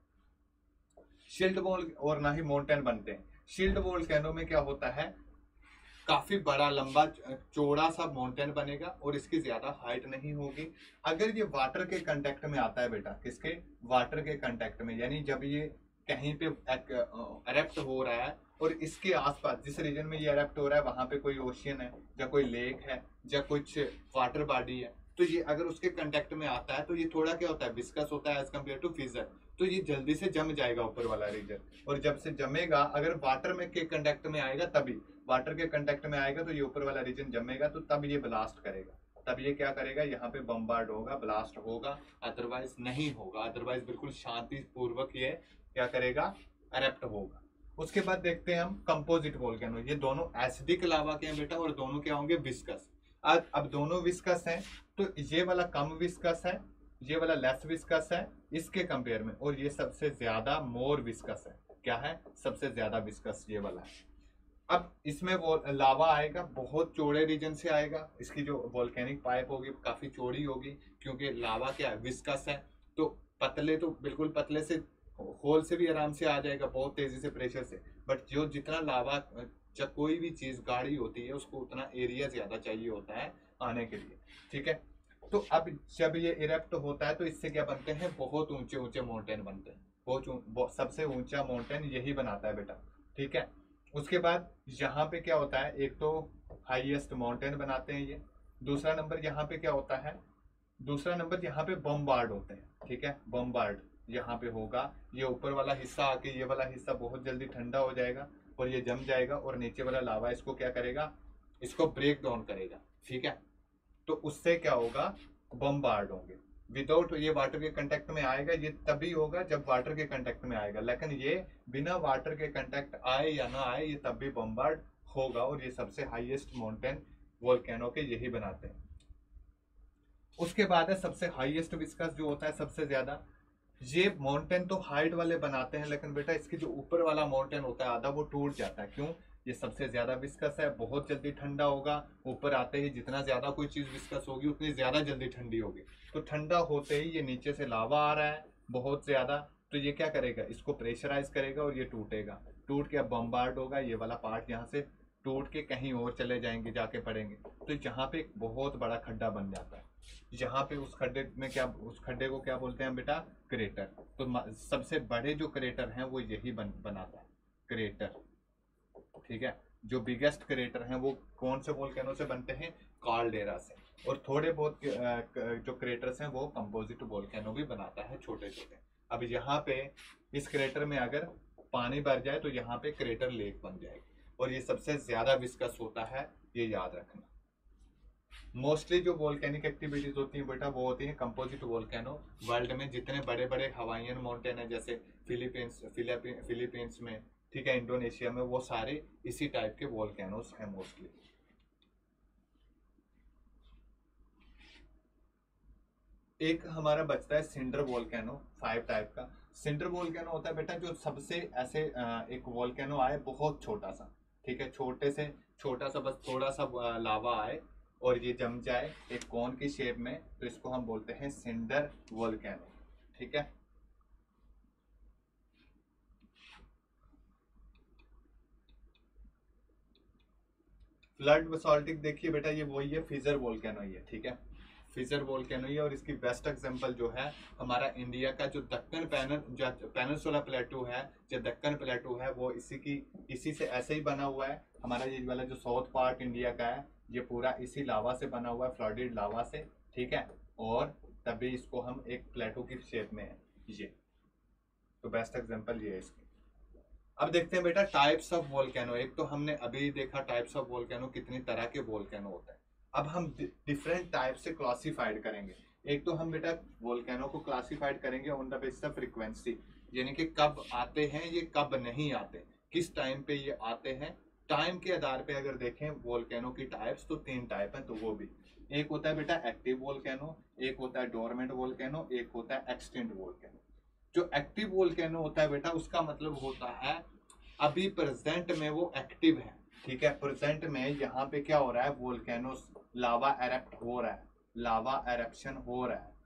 Speaker 1: शील्ड वॉल और ना ही माउंटेन बनते हैं। शील्ड वोल्केनो में क्या होता है? काफी बड़ा लंबा चौड़ा सा माउंटेन बनेगा और इसकी ज्यादा हाइट नहीं होगी। अगर ये वाटर के कांटेक्ट में आता है बेटा, किसके? वाटर के कांटेक्ट में, यानी जब ये कहीं पे एरेप्ट हो रहा है और इसके आसपास जिस रीजन में ये एरेप्ट हो रहा है वहां पे कोई ओशियन है या कोई लेक है या कुछ वाटर बॉडी है, तो ये अगर उसके कांटेक्ट में आता है तो ये थोड़ा क्या होता है? विस्कस होता है एज कम्पेयर टू फिजर। तो ये जल्दी से जम जाएगा ऊपर वाला रीजन, और जब से जमेगा, अगर वाटर में के कांटेक्ट में आएगा तभी, वाटर के कांटेक्ट में आएगा तो ये ऊपर वाला रीजन जमेगा, तो तब ये ब्लास्ट करेगा, तब ये क्या करेगा? यहाँ पे बम्बार्ड होगा, ब्लास्ट होगा, अदरवाइज नहीं होगा। अदरवाइज बिल्कुल शांति पूर्वक ये क्या करेगा? एरेप्ट होगा। उसके बाद देखते हैं हम कंपोजिट वोल्केनो। ये दोनों एसिडिक लावा के हैं बेटा, और दोनों क्या होंगे? विस्कस। अब दोनों विस्कस हैं, तो ये वाला कम विस्कस है, ये वाला लेस विस्कस है इसके कंपेयर में, और ये सबसे ज्यादा मोर विस्कस है। क्या है? सबसे ज्यादा विस्कस ये वाला है। अब इसमें वो लावा आएगा, बहुत चौड़े रीजन से आएगा, इसकी जो वोल्केनिक पाइप होगी काफी चौड़ी होगी, क्योंकि लावा क्या है? विस्कस है। तो पतले तो बिल्कुल पतले से होल से भी आराम से आ जाएगा, बहुत तेजी से प्रेशर से। बट जो जितना लावा, जब कोई भी चीज गाढ़ी होती है उसको उतना एरिया ज्यादा चाहिए होता है आने के लिए, ठीक है। तो अब जब ये इरेप्ट होता है तो इससे क्या बनते हैं? बहुत ऊंचे ऊंचे माउंटेन बनते हैं। सबसे ऊंचा माउंटेन यही बनाता है बेटा, ठीक है। उसके बाद यहाँ पे क्या होता है? एक तो हाईएस्ट माउंटेन बनाते हैं ये। दूसरा नंबर यहाँ पे क्या होता है? दूसरा नंबर यहाँ पे बम्बार्ड होते हैं, ठीक है, बम्बार्ड यहाँ पे होगा, ये ऊपर वाला हिस्सा आके ये वाला हिस्सा बहुत जल्दी ठंडा हो जाएगा और ये जम जाएगा और नीचे वाला लावा इसको क्या करेगा, इसको ब्रेक डाउन करेगा, ठीक है। तो उससे क्या होगा, बम्बार्ड होंगे। विदाउट ये वाटर के कांटेक्ट में आएगा, ये तभी होगा जब वाटर के कांटेक्ट में आएगा, लेकिन ये बिना वाटर के कांटेक्ट आए या ना आए ये तब भी बम्बार्ड होगा। और ये सबसे हाईएस्ट माउंटेन वोल्केनो के यही बनाते हैं। उसके बाद है सबसे हाईएस्ट विस्कस जो होता है सबसे ज्यादा। ये माउंटेन तो हाइट वाले बनाते हैं, लेकिन बेटा इसके जो ऊपर वाला माउंटेन होता है आधा वो टूट जाता है। क्यों? ये सबसे ज्यादा विस्कस है, बहुत जल्दी ठंडा होगा। ऊपर आते ही जितना ज्यादा कोई चीज विस्कस होगी उतनी ज्यादा जल्दी ठंडी होगी। तो ठंडा होते ही ये नीचे से लावा आ रहा है बहुत ज्यादा, तो ये क्या करेगा, इसको प्रेशराइज करेगा और ये टूटेगा। टूट के अब बम्बार्ड होगा, ये वाला पार्ट यहाँ से टूट के कहीं और चले जाएंगे, जाके पड़ेंगे। तो यहाँ पे एक बहुत बड़ा खड्डा बन जाता है। यहाँ पे उस खड्डे में क्या, उस खड्डे को क्या बोलते हैं बेटा, क्रेटर। तो सबसे बड़े जो क्रेटर हैं वो यही बनाता है, क्रेटर, ठीक है। जो बिगेस्ट क्रेटर हैं वो कौन से वोल्केनो से बनते हैं, काल्डेरा से। और थोड़े बहुत जो क्रेटर्स हैं वो कंपोजिट वोल्केनो भी बनाता है, छोटे छोटे। अब यहाँ पे इस क्रेटर में अगर पानी भर जाए तो यहाँ पे क्रेटर लेक बन जाएगी और ये सबसे ज्यादा विस्कस होता है, ये याद रखना। मोस्टली जो वोल्केनिक एक्टिविटीज होती हैं बेटा वो होती हैं कंपोजिट वोल्केनो। वर्ल्ड में जितने बड़े बड़े हवाईयन माउंटेन है, जैसे फिलीपींस में, ठीक है, इंडोनेशिया में, वो सारे इसी टाइप के वोल्केनोस हैं मोस्टली। एक हमारा बचता है सिंडर वोल्केनो, 5 टाइप का। सिंडर वोल्केनो होता है बेटा जो सबसे ऐसे एक वोल्केनो आए बहुत छोटा सा, ठीक है, छोटे से छोटा सा, बस थोड़ा सा लावा आए और ये जम जाए एक कोन की शेप में, तो इसको हम बोलते हैं सिंडर वोल्केनो, ठीक है। फ्लड बेसाल्टिक देखिए बेटा ये वही है, फिजर वोल्केनो ही है, ठीक है, फिजर वोल्केनो ही है। और इसकी बेस्ट एग्जांपल जो है हमारा इंडिया का जो दक्कन पेनिनसुला प्लेटू है, जो दक्कन प्लेटू है, वो इसी से ऐसे ही बना हुआ है। हमारा ये वाला जो साउथ पार्ट इंडिया का है ये पूरा इसी लावा से बना हुआ है, फ्लडेड लावा से, ठीक है। और तभी इसको हम एक प्लेटू की शेप में है ये, तो बेस्ट एग्जांपल ये है इसकी। अब देखते हैं बेटा टाइप्स ऑफ वोल्केनो। एक तो हमने अभी देखा टाइप्स ऑफ वोल्केनो, कितनी तरह के वोल्केनो होते हैं। अब हम डिफरेंट टाइप से क्लासिफाइड करेंगे। एक तो हम बेटा वोल्केनो को क्लासिफाइड करेंगे on the basis of frequency, यानी कि कब आते हैं ये, कब नहीं आते, किस टाइम पे ये आते हैं। टाइम के आधार पे अगर देखें वोल्केनो की टाइप्स तो 3 टाइप हैं। तो वो भी एक होता है बेटा एक्टिव वोल्केनो, एक होता है डोरमेंट वोल्केनो, एक होता है एक्सटिंक्ट वोल्केनो। जो एक्टिव वोल्केनो होता है बेटा उसका मतलब होता है अभी प्रेजेंट में वो एक्टिव है, ठीक है। प्रेजेंट में यहाँ पे क्या हो रहा है, वोल्केनो लावा एरप्ट हो रहा है, लावा एरप्शन हो रहा है,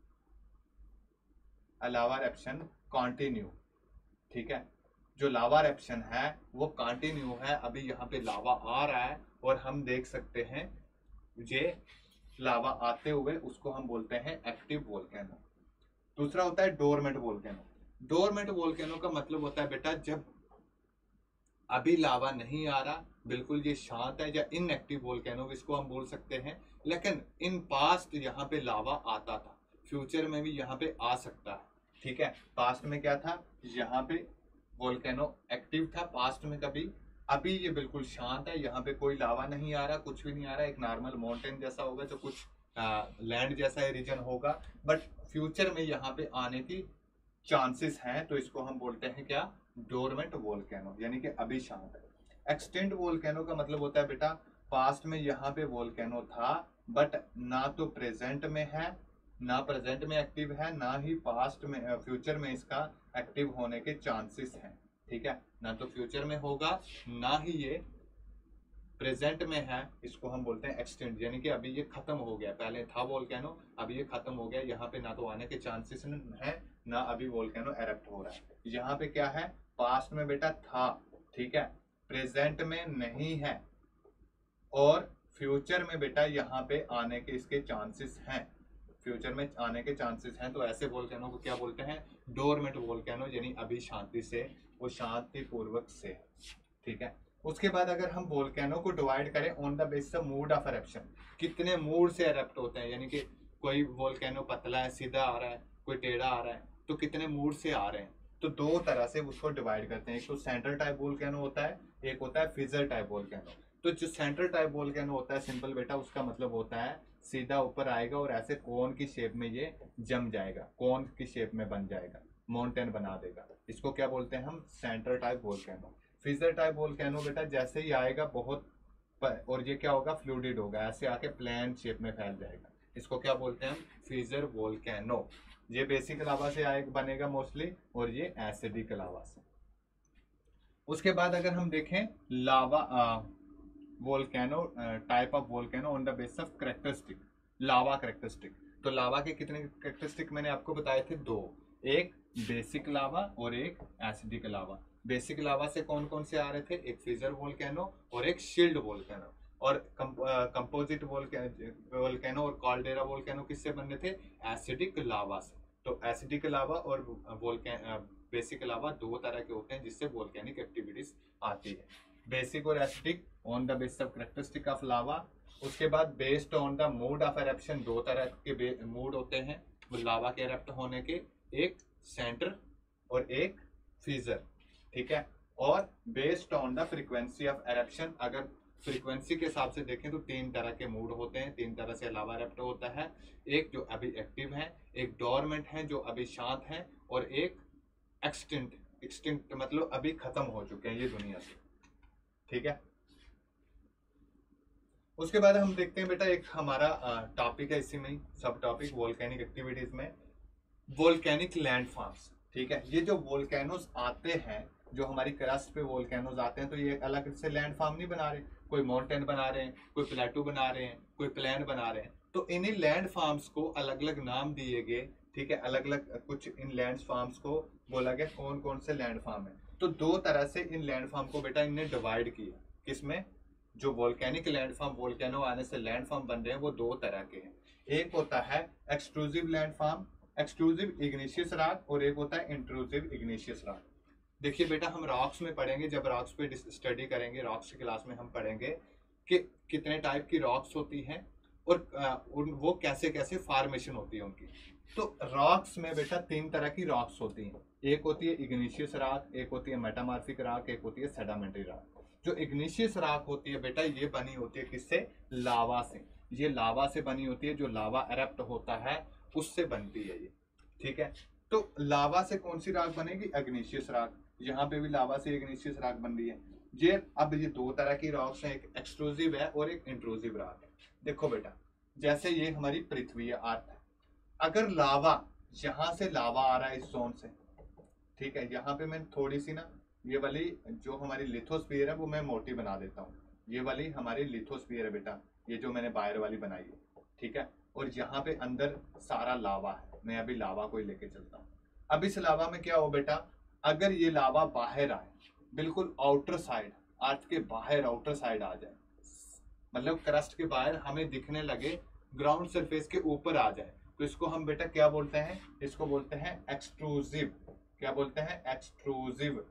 Speaker 1: लावा एरप्शन कंटिन्यू, ठीक है। जो लावा एरप्शन है वो कंटिन्यू है, अभी यहाँ पे लावा आ रहा है और हम देख सकते हैं ये लावा आते हुए, उसको हम बोलते हैं एक्टिव वोल्केनो। दूसरा होता है डोरमेंट वोल्केनो। डोरमेंट वोल्केनो का मतलब होता है बेटा जब अभी लावा नहीं आ रहा, बिल्कुल ये शांत है, या इनएक्टिव वोल्केनो इसको हम बोल सकते हैं। लेकिन इन पास्ट यहाँ पे लावा आता था, फ्यूचर में भी यहाँ पे आ सकता है, ठीक है। पास्ट में क्या था, यहाँ पे वोल्केनो एक्टिव था पास्ट में कभी, अभी ये बिल्कुल शांत है, यहाँ पे कोई लावा नहीं आ रहा, कुछ भी नहीं आ रहा, एक नॉर्मल माउंटेन जैसा होगा, तो कुछ लैंड जैसा रीजन होगा, बट फ्यूचर में यहाँ पे आने की चांसेस हैं, तो इसको हम बोलते हैं क्या, डोरमेंट वोल्केनो, यानी कि अभी शांत है। एक्सटिंक्ट वोल्केनो का मतलब होता है बेटा पास्ट में यहाँ पे वोल्केनो था, बट ना तो प्रेजेंट में है, ना प्रेजेंट में एक्टिव है, ना ही पास्ट में फ्यूचर में इसका एक्टिव होने के चांसेस हैं, ठीक है। ना तो फ्यूचर में होगा, ना ही ये प्रेजेंट में है, इसको हम बोलते हैं एक्सटिंक्ट, यानी कि अभी ये खत्म हो गया। पहले था वोल्केनो, अभी ये खत्म हो गया, यहाँ पे ना तो आने के चांसेस हैं, ना अभी वोल्केनो एरप्ट हो रहा है। यहाँ पे क्या है, पास्ट में बेटा था, ठीक है, प्रेजेंट में नहीं है, और फ्यूचर में बेटा यहाँ पे आने के इसके चांसेस हैं, फ्यूचर में आने के चांसेस हैं। तो ऐसे वोल्केनो को क्या बोलते हैं, डोरमेंट वोल्केनो, यानी अभी शांति से, वो शांति पूर्वक से, ठीक है। उसके बाद अगर हम वोल्केनो को डिवाइड करें on the basis of mode of eruption, कितने मूड से एरप्ट होते हैं, यानी कि कोई वोल्केनो पतला है, सीधा आ रहा है, कोई टेढ़ा आ रहा है, तो कितने मूड से आ रहे हैं। तो दो तरह से उसको डिवाइड करते हैं, एक तो सेंट्रल टाइप वोल्केनो होता है, एक होता है फिजर टाइप वोल्केनो। तो जो सेंट्रल टाइप वोल्केनो होता है सिंपल बेटा, उसका मतलब होता है सीधा ऊपर आएगा और ऐसे कोन की शेप में ये जम जाएगा, कोन की शेप में बन जाएगा, माउंटेन बना देगा। इसको क्या बोलते हैं हम, central type volcano. Fissure type volcano बेटा जैसे ही आएगा बहुत और ये क्या होगा, फ्लूइड होगा, ऐसे आके प्लेन शेप में फैल जाएगा। इसको क्या बोलते हैं हम, फिजर वोल्केनो। ये बेसिक लावा से आएगा, बनेगा मोस्टली, और ये एसिडिक लावा से। उसके बाद अगर हम देखें lava volcano, type of volcano on the basis of characteristic, lava characteristic. तो लावा के कितने करेक्टरिस्टिक मैंने आपको बताए थे, दो, एक बेसिक लावा और एक एसिडिक लावा। बेसिक लावा से कौन कौन से आ रहे थे, एक फिजर वोल्केनो और एक शील्ड वोल्केनो। और कंपोजिट वोल्केनो और कॉल्डेरा वोल्केनो किससे बने थे, एसिडिक लावा से। तो एसिडिक लावा और बेसिक लावा दो तरह के होते हैं जिससे वोल्केनिक एक्टिविटीज आती है, बेसिक और acidic on the basis of characteristic of lava. उसके बाद based on the mode of eruption, दो तरह के मूड होते हैं लावा के एरप्ट होने के, एक सेंटर और एक फीजर, ठीक है। और based on the frequency of eruption, अगर फ्रीक्वेंसी के हिसाब से देखें तो तीन तरह के मूड होते हैं, तीन तरह से लावा एरप्ट होता है। एक जो अभी एक्टिव है, एक डोरमेंट है जो अभी शांत है, और एक एक्सटिंक्ट, एक्सटिंक्ट मतलब अभी खत्म हो चुके हैं ये दुनिया से, ठीक है। उसके बाद हम देखते हैं बेटा एक हमारा टॉपिक है इसी में, सब टॉपिक वोल्केनिक एक्टिविटीज में, वोल्केनिक लैंडफॉर्म्स, ठीक है। ये जो वोल्केनोस आते हैं, जो हमारी क्रस्ट पे वोल्केनोस आते हैं, तो ये अलग से लैंडफॉर्म नहीं बना रहे, कोई माउंटेन बना रहे हैं, कोई प्लेटू बना रहे हैं, कोई प्लेन बना रहे हैं। तो इन्हीं लैंडफॉर्म्स को अलग अलग नाम दिए गए, ठीक है, अलग अलग कुछ इन लैंडफॉर्म्स को बोला गया कौन कौन से लैंडफॉर्म है। तो दो तरह से इन लैंडफॉर्म को बेटा इनने डिवाइड किया, किसमें, जो वोल्केनिक लैंडफॉर्म, वोल्केनो आने से लैंडफॉर्म बन रहे हैं, वो दो तरह के हैं। एक होता है extrusive landform, extrusive igneous rock, और एक होता है इंट्रूसिव इग्निशियस रॉक। देखिए बेटा हम रॉक्स में पढ़ेंगे, जब रॉक्स पे स्टडी करेंगे, रॉक्स की क्लास में हम पढ़ेंगे कि कितने टाइप की रॉक्स होती हैं और वो कैसे कैसे फॉर्मेशन होती है उनकी। तो रॉक्स में बेटा तीन तरह की रॉक्स होती हैं, एक होती है इग्निशियस रॉक, एक होती है मेटामॉर्फिक रॉक, एक होती है सेडिमेंट्री रॉक। जो इग्निशियस रॉक होती है बेटा, ये बनी होती है किससे, लावा से। ये लावा से बनी होती है, जो लावा एरप्ट होता है उससे बनती है ये, ठीक है। तो लावा से कौन सी रॉक बनेगी, इग्निशियस रॉक। यहाँ पे भी लावा से इग्निशियस रॉक बन रही है। ये अब ये दो तरह की रॉक्स हैं, एक एक्सट्रूसिव है और एक इंट्रूसिव रॉक है। देखो बेटा, जैसे ये हमारी पृथ्वी है, अर्थ है, अगर लावा यहाँ से लावा आ रहा है इस जोन से, ठीक है, यहाँ पे मैं थोड़ी सी ना ये वाली जो हमारी लिथोस्फीयर है वो मैं मोटी बना देता हूँ। ये वाली हमारी लिथोस्फीयर है बेटा, ये जो मैंने बाहर वाली बनाई है, ठीक है। और यहाँ पे अंदर सारा लावा है, मैं अभी लावा को ही लेके चलता हूँ। अब इस लावा में क्या हो बेटा, अगर ये लावा बाहर आए, बिल्कुल आउटर साइड, अर्थ के बाहर आउटर साइड आ जाए, मतलब क्रस्ट के बाहर हमें दिखने लगे, ग्राउंड सरफेस के ऊपर आ जाए, तो इसको हम बेटा क्या बोलते हैं, इसको बोलते हैं एक्सट्रूसिव। क्या बोलते हैं, एक्सट्रूसिव,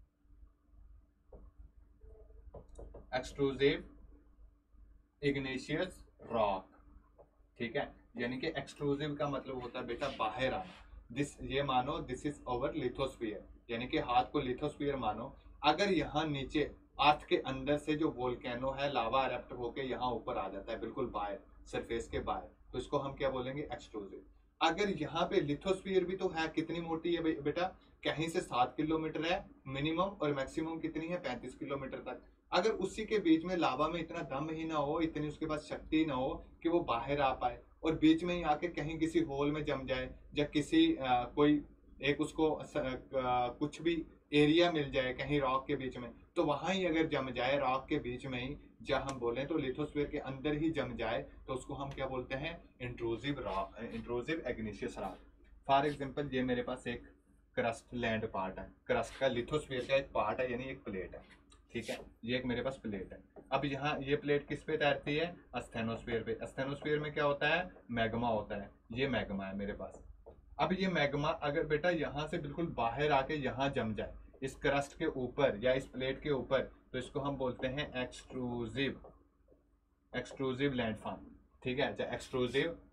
Speaker 1: एक्सट्रूसिव इग्निशियस रॉक, ठीक है। यानी कि एक्सट्रूसिव का मतलब होता है बेटा बाहर आना। दिस ये मानो दिस इज ओवर लिथोस्फीयर, यानी कि हाथ को लिथोस्फीयर मानो। अगर यहाँ नीचे अर्थ के अंदर से जो वोल्केनो है लावा एरप्ट होके यहाँ ऊपर आ जाता है, बिल्कुल बाहर, सरफेस के बाहर, तो इसको हम क्या बोलेंगे, एक्सट्रूसिव। अगर यहाँ पे लिथोस्फीयर भी तो है, कितनी मोटी है बेटा, कहीं से 7 किलोमीटर है मिनिमम, और मैक्सिमम कितनी है, 35 किलोमीटर तक। अगर उसी के बीच में लावा में इतना दम ही ना हो, इतनी उसके पास शक्ति ना हो कि वो बाहर आ पाए, और बीच में ही आके कहीं किसी होल में जम जाए, या किसी कोई एक उसको कुछ भी एरिया मिल जाए कहीं रॉक के बीच में, तो वहां ही अगर जम जाए रॉक के बीच में ही, जब हम बोले तो लिथोस्फीयर के अंदर ही जम जाए, तो उसको हम क्या बोलते हैं, intrusive rock, intrusive igneous rock. For example ये मेरे पास एक क्रस्ट लैंड पार्ट है, क्रस्ट का लिथोस्फीयर का एक पार्ट है, यानी एक प्लेट है, ठीक है। ये एक मेरे पास प्लेट है। अब यहाँ ये प्लेट किस पे तैरती है, अस्थेनोस्फीयर पे। अस्थेनोस्फीयर में क्या होता है, मैग्मा होता है, ये मैग्मा है मेरे पास। अब ये मैग्मा अगर बेटा यहाँ से बिल्कुल बाहर आके यहाँ जम जाए, इस क्रस्ट के ऊपर या इस प्लेट के ऊपर, तो इसको हम बोलते हैं एक्सट्रूसिव, एक्सट्रूसिव लैंडफॉर्म, ठीक है। Extrusive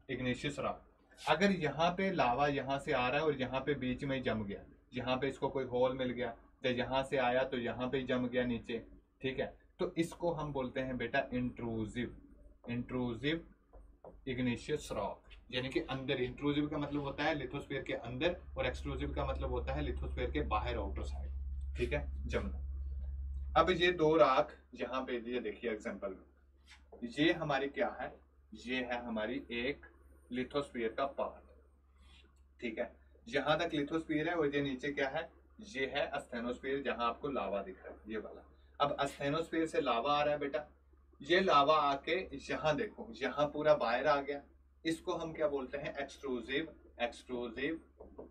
Speaker 1: igneous rock. अगर यहाँ पे लावा यहाँ से आ रहा है और यहाँ पे बीच में ही जम गया, यहाँ पे इसको कोई होल मिल गया, तो यहाँ से आया तो यहाँ पे ही जम गया नीचे, ठीक है, तो इसको हम बोलते हैं बेटा इंट्रूसिव, इंट्रूसिव इग्निशियस रॉक। यानी कि अंदर, इंट्रूसिव का मतलब होता है लिथोस्फीयर के अंदर, और एक्सक्लूसिव का मतलब होता है लिथोस्फीयर के बाहर, आउटर साइड, ठीक है, जमना। अब ये दो राख यहाँ पे ये देखिए एग्जांपल में, ये हमारी क्या है, ये है हमारी एक लिथोस्फीयर का पार्ट, ठीक है, जहां तक लिथोस्फीयर है, और ये नीचे क्या है, ये है अस्थेनोस्फीयर, जहां आपको लावा दिख रहा है ये वाला। अब अस्थेनोस्फीयर से लावा आ रहा है बेटा, ये लावा आके यहाँ देखो, यहाँ पूरा बाहर आ गया, इसको हम क्या बोलते हैं, एक्सट्रूसिव, एक्सट्रूसिव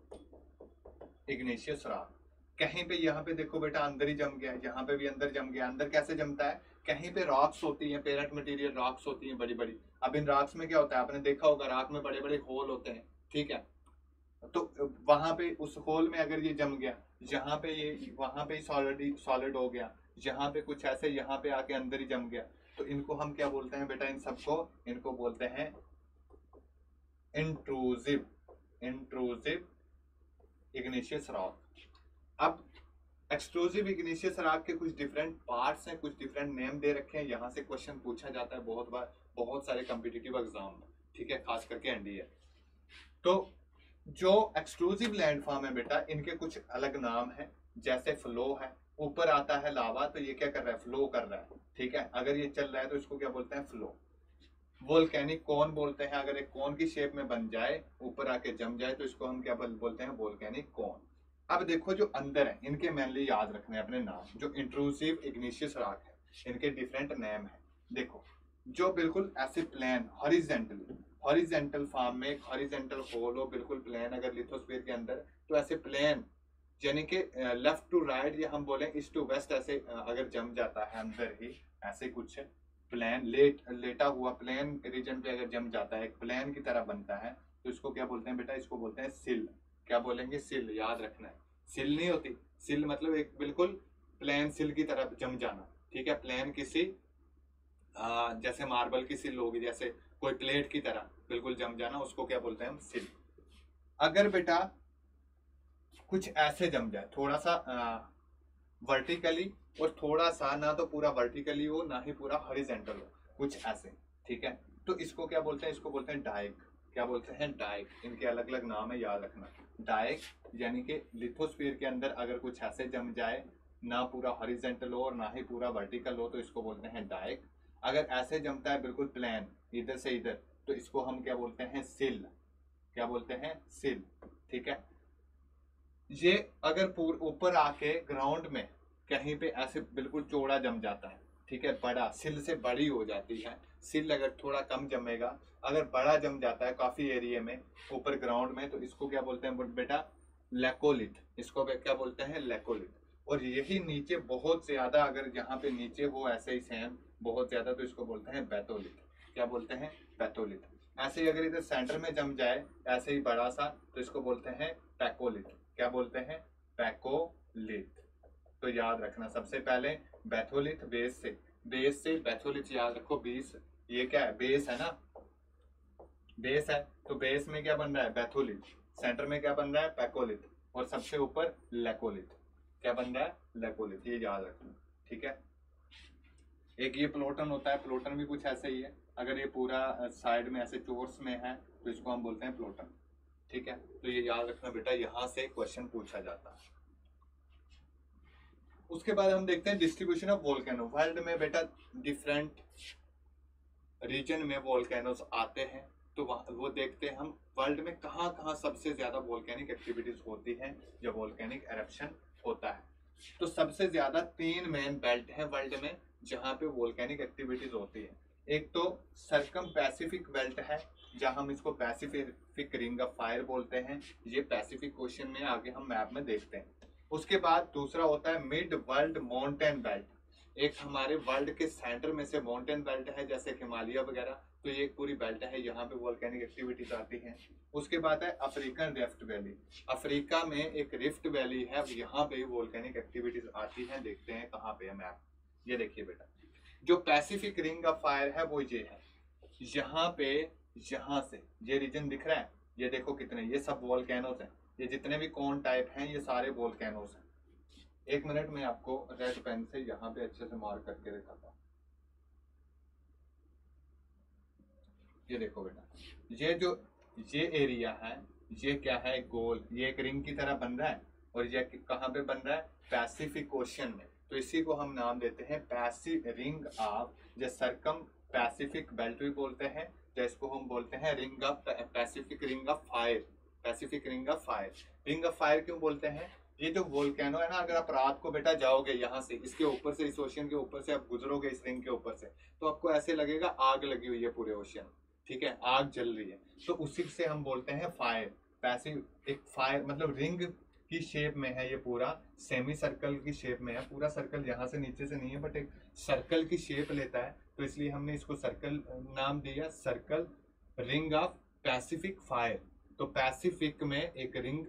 Speaker 1: इग्निशियस रॉक। कहीं पे यहाँ पे देखो बेटा अंदर ही जम गया, यहाँ पे भी अंदर जम गया। अंदर कैसे जमता है, कहीं पे रॉक्स होती हैं, पेरेंट मटेरियल रॉक्स होती हैं बड़ी बड़ी। अब इन रॉक्स में क्या होता है, आपने देखा होगा रॉक में बड़े बड़े होल होते हैं, ठीक है, तो वहां पे उस होल में अगर ये जम गया, यहाँ पे ये वहां पे सॉलिड हो गया, यहाँ पे कुछ ऐसे, यहाँ पे आके अंदर ही जम गया, तो इनको हम क्या बोलते हैं बेटा, इन सबको, इनको बोलते हैं इंट्रूसिव, इंट्रूसिव इग्निशियस रॉक। अब एक्सक्लूसिव इग्निशियस रॉक के कुछ डिफरेंट पार्ट्स हैं, कुछ डिफरेंट नेम दे रखे हैं, यहाँ से क्वेश्चन पूछा जाता है बहुत बार, बहुत सारे कॉम्पिटिटिव एग्जाम में, ठीक है, खास करके एनडीए। तो जो एक्सक्लूसिव लैंडफॉर्म है बेटा, इनके कुछ अलग नाम है, जैसे फ्लो है, ऊपर आता है लावा तो ये क्या कर रहा है, फ्लो कर रहा है, ठीक है, अगर ये चल रहा है तो इसको क्या बोलते हैं, फ्लो। वोल्केनिक कौन बोलते हैं, अगर एक कौन की शेप में बन जाए, ऊपर आके जम जाए, तो इसको हम क्या बोलते हैं, वोल्केनिक कौन। अब देखो जो अंदर है, इनके मेनली याद रखने अपने नाम, जो इंट्रूसिव इग्निशियस रॉक है, इनके डिफरेंट नेम है। देखो जो बिल्कुल ऐसे प्लेन हॉरिजेंटली, हॉरिजेंटल फॉर्म में एक हॉरिजेंटल होल हो, बिल्कुल प्लेन, अगर लिथोस्फीयर के अंदर, तो ऐसे प्लेन, यानी कि लेफ्ट टू राइट, या हम बोले ईस्ट टू वेस्ट, ऐसे अगर जम जाता है अंदर ही, ऐसे कुछ प्लेन लेटा हुआ प्लेन रीजन पे अगर जम जाता है, एक प्लेन की तरह बनता है, तो इसको क्या बोलते हैं बेटा, इसको बोलते हैं सिल। क्या बोलेंगे, सिल, याद रखना है, सिल नहीं होती, सिल मतलब एक बिल्कुल प्लेन सिल की तरह जम जाना, ठीक है, प्लेन किसी जैसे मार्बल की सिल होगी, जैसे कोई प्लेट की तरह बिल्कुल जम जाना, उसको क्या बोलते हैं हम, सिल। अगर बेटा कुछ ऐसे जम जाए, थोड़ा सा वर्टिकली, और थोड़ा सा ना तो पूरा वर्टिकली हो ना ही पूरा हॉरिजॉन्टल हो, कुछ ऐसे, ठीक है, तो इसको क्या बोलते हैं, इसको बोलते हैं डाइक। क्या बोलते हैं, डाइक। इनके अलग अलग नाम है, याद रखना। डाइक यानी कि लिथोस्फीयर के अंदर अगर कुछ ऐसे जम जाए, ना पूरा हॉरिजॉन्टल हो और ना ही पूरा वर्टिकल हो, तो इसको बोलते हैं डाइक। अगर ऐसे जमता है बिल्कुल प्लेन, इधर से इधर, तो इसको हम क्या बोलते हैं, सिल। क्या बोलते हैं, सिल, ठीक है। ये अगर ऊपर आके ग्राउंड में कहीं पे ऐसे बिल्कुल चौड़ा जम जाता है, ठीक है, बड़ा, सिल से बड़ी हो जाती है, सिल अगर थोड़ा कम जमेगा, अगर बड़ा जम जाता है काफी एरिया में ऊपर ग्राउंड में, तो इसको क्या बोलते हैं बेटा, लैकोलिथ। इसको क्या बोलते हैं, लैकोलिथ। और यही नीचे बहुत ज्यादा, अगर यहाँ पे नीचे हो ऐसे ही सेम बहुत ज्यादा, तो इसको बोलते हैं बेथोलिथ। क्या बोलते हैं, बेथोलिथ। ऐसे ही अगर इधर सेंटर में जम जाए ऐसे ही बड़ा सा, तो इसको बोलते हैं पैकोलिथ। क्या बोलते हैं, पैकोलिथ। तो याद रखना, सबसे पहले बैथोलिथ, बेस से बैथोलिथ याद रखो। बेस, ये क्या है, बेस है ना, बेस है, तो बेस में क्या बन रहा है, बैथोलिथ। सेंटर में क्या बन रहा है, पैकोलिथ। और सबसे ऊपर लैकोलिथ। क्या बन रहा है, लैकोलिथ। ये याद रखना, ठीक है। एक ये प्लोटन होता है, प्लोटन भी कुछ ऐसे ही है। अगर ये पूरा साइड में ऐसे चोर्स में है, तो इसको हम बोलते हैं प्लोटन, ठीक है। तो ये याद रखना बेटा, यहां से क्वेश्चन पूछा जाता है। उसके बाद हम देखते हैं डिस्ट्रीब्यूशन ऑफ वोल्केनो। वर्ल्ड में बेटा डिफरेंट रीजन में वोल्केनोस आते हैं, तो वो देखते हैं हम वर्ल्ड में कहाँ कहाँ सबसे ज्यादा वोल्केनिक एक्टिविटीज होती हैं, जब वोल्केनिक एरप्शन होता है। तो सबसे ज्यादा 3 मेन बेल्ट हैं वर्ल्ड में जहाँ पे वोल्केनिक एक्टिविटीज होती है। एक तो सर्कम पैसिफिक बेल्ट है, जहाँ हम इसको पैसिफिक रिंग ऑफ फायर बोलते हैं। ये पैसिफिक क्वेश्चन में आगे हम मैप में देखते हैं। उसके बाद दूसरा होता है मिड वर्ल्ड माउंटेन बेल्ट। एक हमारे वर्ल्ड के सेंटर में से माउंटेन बेल्ट है, जैसे हिमालय वगैरह, तो ये एक पूरी बेल्ट है, यहाँ पे वोल्केनिक एक्टिविटीज आती हैं। उसके बाद है अफ्रीकन रिफ्ट वैली। अफ्रीका में एक रिफ्ट वैली है, यहाँ पे वोल्केनिक एक्टिविटीज आती हैं। देखते हैं कहाँ पे है मैप। ये देखिए बेटा, जो पैसिफिक रिंग ऑफ फायर है वो ये है। यहाँ पे यहाँ से ये रीजन दिख रहा है, ये देखो कितने, ये सब वोल्केनोस हैं, ये जितने भी कौन टाइप हैं ये सारे वोल्केनोस हैं। एक मिनट में आपको रेड पेन से यहाँ पे अच्छे से मार्क करके दिखाता हूँ। ये देखो बेटा, ये एरिया है, ये क्या है, गोल, ये एक रिंग की तरह बन रहा है, और ये कहाँ पे बन रहा है, पैसिफिक ओशियन में। तो इसी को हम नाम देते हैं पैसिफिक रिंग ऑफ, जो सर्कम पैसिफिक बेल्ट भी बोलते हैं, जिसको हम बोलते हैं ring of Pacific, ring of fire, Pacific ring of fire. Ring of fire क्यों बोलते हैं, ये जो वोल्केनो है ना, अगर आप रात को बेटा जाओगे यहाँ से, इसके ऊपर से, इस ओशियन के ऊपर से आप गुजरोगे, इस रिंग के ऊपर से, तो आपको ऐसे लगेगा आग लगी हुई है पूरे ओशियन, ठीक है, आग जल रही है। तो उसी से हम बोलते हैं फायर, पैसिव, एक फायर मतलब रिंग की शेप में है, ये पूरा सेमी सर्कल की शेप में है, पूरा सर्कल यहाँ से नीचे से नहीं है, बट एक सर्कल की शेप लेता है, तो इसलिए हमने इसको सर्कल नाम दिया, circle ring of Pacific fire. तो पैसिफिक में एक रिंग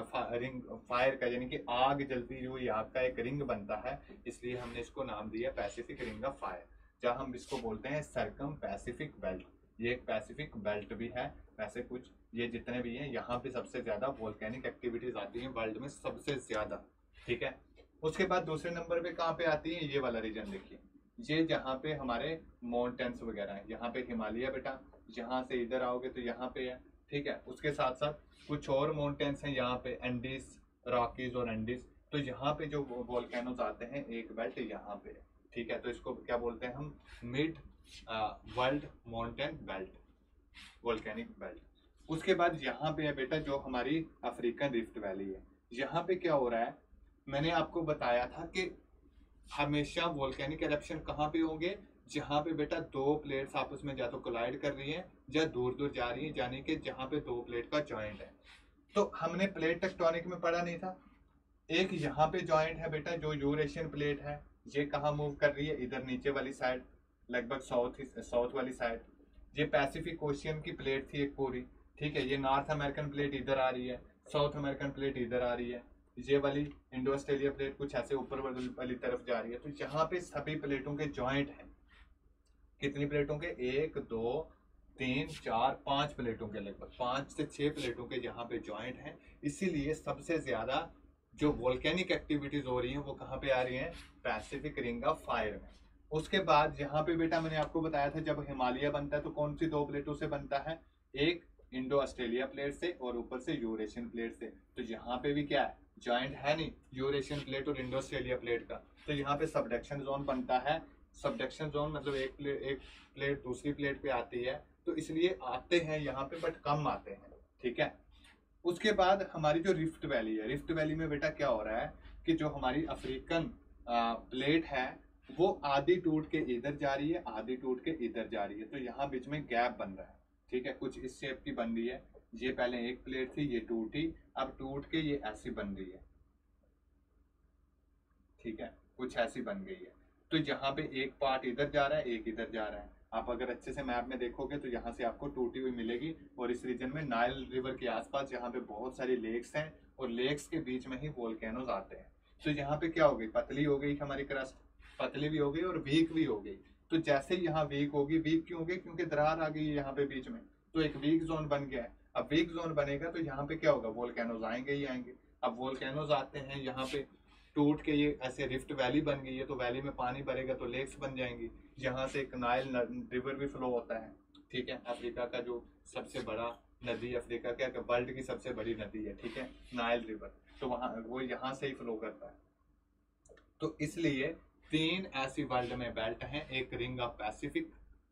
Speaker 1: फायर का, यानी कि आग जलती हुई आग का एक रिंग बनता है, इसलिए हमने इसको नाम दिया पैसिफिक रिंग ऑफ फायर, जहाँ हम इसको बोलते हैं सर्कम पैसिफिक बेल्ट। ये एक पैसिफिक बेल्ट भी है, वैसे कुछ ये जितने भी हैं, यहाँ पे सबसे ज्यादा वोल्केनिक एक्टिविटीज आती हैं वर्ल्ड में, सबसे ज्यादा, ठीक है। उसके बाद दूसरे नंबर पे कहाँ पे आती है, ये वाला रीजन देखिए, ये जहाँ पे हमारे माउंटेन्स वगैरह हैं, यहाँ पे हिमालय बेटा, यहाँ से इधर आओगे तो यहाँ पे है, ठीक है। उसके साथ साथ कुछ और माउंटेन्स हैं यहाँ पे, एंडीज, रॉकीज और एंडीज, तो यहाँ पे जो वोल्केनोज आते हैं एक बेल्ट यहाँ पे है, ठीक है। तो इसको क्या बोलते हैं हम, mid world mountain belt, volcanic belt. उसके बाद यहाँ पे है बेटा जो हमारी अफ्रीकन रिफ्ट वैली है। यहाँ पे क्या हो रहा है, मैंने आपको बताया था कि हमेशा वोल्केनिक एरप्शन कहाँ पे होंगे, जहाँ पे बेटा दो प्लेट्स आपस में या तो कोलाइड कर रही हैं या दूर दूर जा रही हैं, यानी कि जहाँ पे दो प्लेट का जॉइंट है। तो हमने प्लेट टेक्टोनिक में पढ़ा नहीं था, एक यहाँ पे जॉइंट है बेटा जो यूरेशियन प्लेट है, ये कहाँ मूव कर रही है, इधर नीचे वाली साइड, लगभग साउथ वाली साइड। ये पैसिफिक ओशियन की प्लेट थी एक पूरी, ठीक है। ये नॉर्थ अमेरिकन प्लेट इधर आ रही है, साउथ अमेरिकन प्लेट इधर आ रही है, ये वाली इंडो ऑस्ट्रेलिया प्लेट कुछ ऐसे ऊपर वाली तरफ जा रही है। तो यहाँ पे सभी प्लेटों के जॉइंट हैं, कितनी प्लेटों के, 1 2 3 4 5 प्लेटों के, लगभग 5 से 6 प्लेटों के यहाँ पे जॉइंट हैं। इसीलिए सबसे ज्यादा जो वोल्केनिक एक्टिविटीज हो रही हैं वो कहाँ पे आ रही हैं, पैसिफिक रिंग ऑफ फायर में। उसके बाद यहाँ पे बेटा मैंने आपको बताया था जब हिमालय बनता है तो कौन सी दो प्लेटों से बनता है, एक इंडो ऑस्ट्रेलिया प्लेट से और ऊपर से यूरेशियन प्लेट से। तो यहाँ पे भी क्या है, जॉइंट है नहीं यूरेशियन प्लेट और इंडो ऑस्ट्रेलिया प्लेट का, तो यहाँ पे सबडक्शन जोन बनता है। सबडक्शन जोन मतलब एक प्लेट दूसरी प्लेट पे आती है, तो इसलिए आते हैं यहाँ पे बट कम आते हैं, ठीक है। उसके बाद हमारी जो रिफ्ट वैली है, रिफ्ट वैली में बेटा क्या हो रहा है कि जो हमारी अफ्रीकन प्लेट है वो आधी टूट के इधर जा रही है, आधी टूट के इधर जा रही है, तो यहाँ बीच में गैप बन रहा है, ठीक है। कुछ इस शेप की बन रही है, ये पहले एक प्लेट थी, ये टूटी, अब टूट के ये ऐसी बन रही है, ठीक है, कुछ ऐसी बन गई है। तो यहाँ पे एक पार्ट इधर जा रहा है, एक इधर जा रहा है। आप अगर अच्छे से मैप में देखोगे तो यहाँ से आपको टूटी हुई मिलेगी, और इस रीजन में नाइल रिवर के आसपास यहाँ पे बहुत सारी लेक्स हैं, और लेक्स के बीच में ही वोल्केनोज आते हैं। तो यहाँ पे क्या हो गई, पतली हो गई हमारी क्रस्ट, पतली भी हो गई और वीक भी हो गई। तो जैसे ही यहाँ वीक होगी, वीक क्यों हो गई, क्योंकि दरार आ गई है यहाँ पे बीच में, तो एक वीक जोन बन गया है। अब वीक जोन बनेगा तो यहाँ पे क्या होगा, वोल्केनोज आएंगे ही आएंगे। अब वोल्केनोज आते हैं यहाँ पे टूट के, ये ऐसे रिफ्ट वैली बन गई है, तो वैली में पानी भरेगा तो लेक्स बन जाएंगी, यहाँ से एक नाइल रिवर भी फ्लो होता है, ठीक है। अफ्रीका का जो सबसे बड़ा नदी, अफ्रीका क्या वर्ल्ड की सबसे बड़ी नदी है, ठीक है, नाइल रिवर, तो वहाँ वो यहाँ से ही फ्लो करता है। तो इसलिए 3 ऐसी वर्ल्ड में बेल्ट हैं, एक रिंग ऑफ पैसिफिक,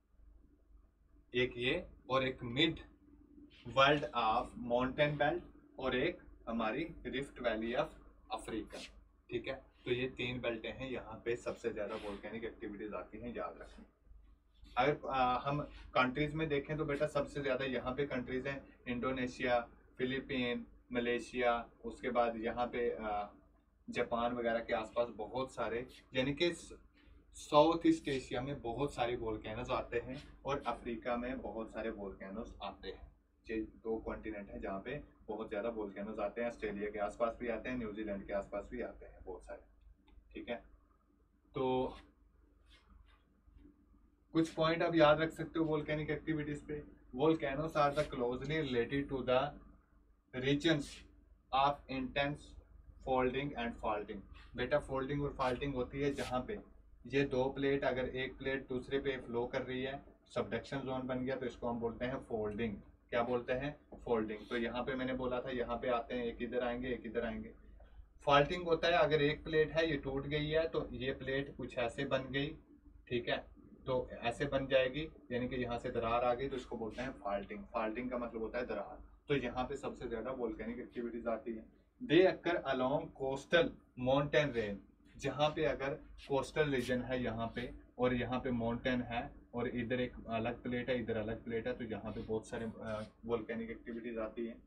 Speaker 1: एक ये, और एक mid world of mountain belt, और एक हमारी रिफ्ट वैली ऑफ अफ्रीका, ठीक है। तो ये 3 बेल्टें हैं, यहाँ पे सबसे ज्यादा वोल्केनिक एक्टिविटीज आती हैं, याद रखें। अगर हम कंट्रीज में देखें तो बेटा सबसे ज्यादा यहाँ पे कंट्रीज हैं, इंडोनेशिया, फिलीपीन, मलेशिया, उसके बाद यहाँ पे जापान वगैरह के आसपास बहुत सारे, यानी कि साउथ ईस्ट एशिया में बहुत सारे वोल्केनोज आते हैं, और अफ्रीका में बहुत सारे वोल्केनोज आते हैं। ये 2 कॉन्टिनेंट हैं जहाँ पे बहुत ज्यादा वोल्केनोज आते हैं। ऑस्ट्रेलिया के आसपास भी आते हैं, न्यूजीलैंड के आसपास भी आते हैं बहुत सारे, ठीक है। तो कुछ पॉइंट आप याद रख सकते हो वोल्केनिक एक्टिविटीज पे। Volcanoes are the closely related to the regions of intense folding and faulting. बेटा फोल्डिंग और फॉल्टिंग होती है जहाँ पे ये दो प्लेट, अगर एक प्लेट दूसरे पे फ्लो कर रही है, सबडक्शन जोन बन गया, तो इसको हम बोलते हैं फोल्डिंग। क्या बोलते हैं? फोल्डिंग। तो यहाँ पे मैंने बोला था यहाँ पे आते हैं, एक इधर आएंगे एक इधर आएंगे। फॉल्टिंग होता है अगर एक प्लेट है ये टूट गई है तो ये प्लेट कुछ ऐसे बन गई, ठीक है, तो ऐसे बन जाएगी, यानी कि यहाँ से दरार आ गई, तो इसको बोलते हैं फॉल्टिंग। फॉल्टिंग का मतलब होता है दरार। तो यहाँ पे सबसे ज्यादा वोल्केनिक एक्टिविटीज आती है। They occur along coastal mountain range, जहाँ पे अगर कोस्टल रीजन है यहाँ पे, और यहाँ पे माउंटेन है, और इधर एक अलग प्लेट है इधर अलग प्लेट है, तो यहाँ पे बहुत सारे वोल्केनिक एक्टिविटीज आती है।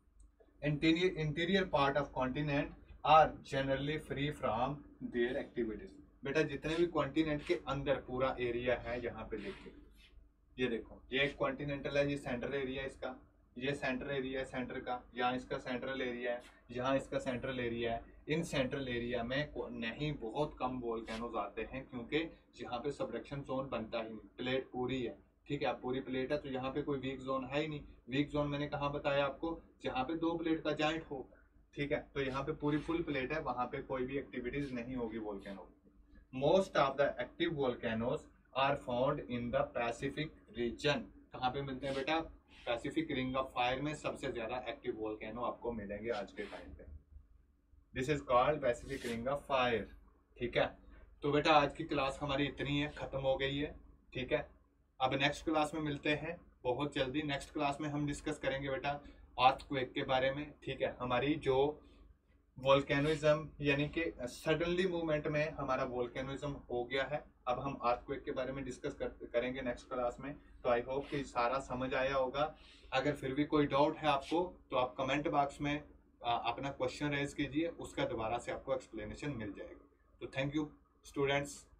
Speaker 1: Interior part of continent are generally free from their activities. बेटा जितने भी कॉन्टिनेंट के अंदर पूरा एरिया है, यहाँ पे देखिए, ये देखो, ये एक कॉन्टिनेंटल है, ये सेंट्रल एरिया है इसका, ये सेंट्रल एरिया है सेंटर का, यहाँ इसका सेंट्रल एरिया है, यहाँ इसका सेंट्रल एरिया है। इन सेंट्रल एरिया में नहीं, बहुत कम वोल्केनोज आते हैं, क्योंकि यहाँ पे सबडक्शन जोन बनता ही नहीं, प्लेट पूरी है, ठीक है, आप पूरी प्लेट है, तो यहाँ पे कोई वीक जोन है ही नहीं। वीक जोन मैंने कहाँ बताया आपको? जहाँ पे दो प्लेट का जॉइंट हो, ठीक है, तो यहाँ पे पूरी फुल प्लेट है, वहां पे कोई भी एक्टिविटीज नहीं होगी volcano. Most of the active volcanoes are found in the Pacific region. कहाँ पे मिलते हैं बेटा? पैसिफिक रिंग ऑफ फायर में सबसे ज्यादा एक्टिव वोल्केनो आपको मिलेंगे आज के टाइम पे। This is called Pacific ring of fire, ठीक है। तो बेटा आज की क्लास हमारी इतनी है, खत्म हो गई है, ठीक है। अब नेक्स्ट क्लास में मिलते हैं बहुत जल्दी। नेक्स्ट क्लास में हम डिस्कस करेंगे बेटा अर्थक्वेक के बारे में, ठीक है। हमारी जो वोल्केनिज्म, यानी कि सडनली मूवमेंट में हमारा वोल्केनिज्म हो गया है, अब हम अर्थक्वेक के बारे में डिस्कस करेंगे नेक्स्ट क्लास में। तो आई होप कि सारा समझ आया होगा। अगर फिर भी कोई डाउट है आपको, तो आप कमेंट बॉक्स में अपना क्वेश्चन रेज कीजिए, उसका दोबारा से आपको एक्सप्लेनेशन मिल जाएगा। तो थैंक यू स्टूडेंट्स।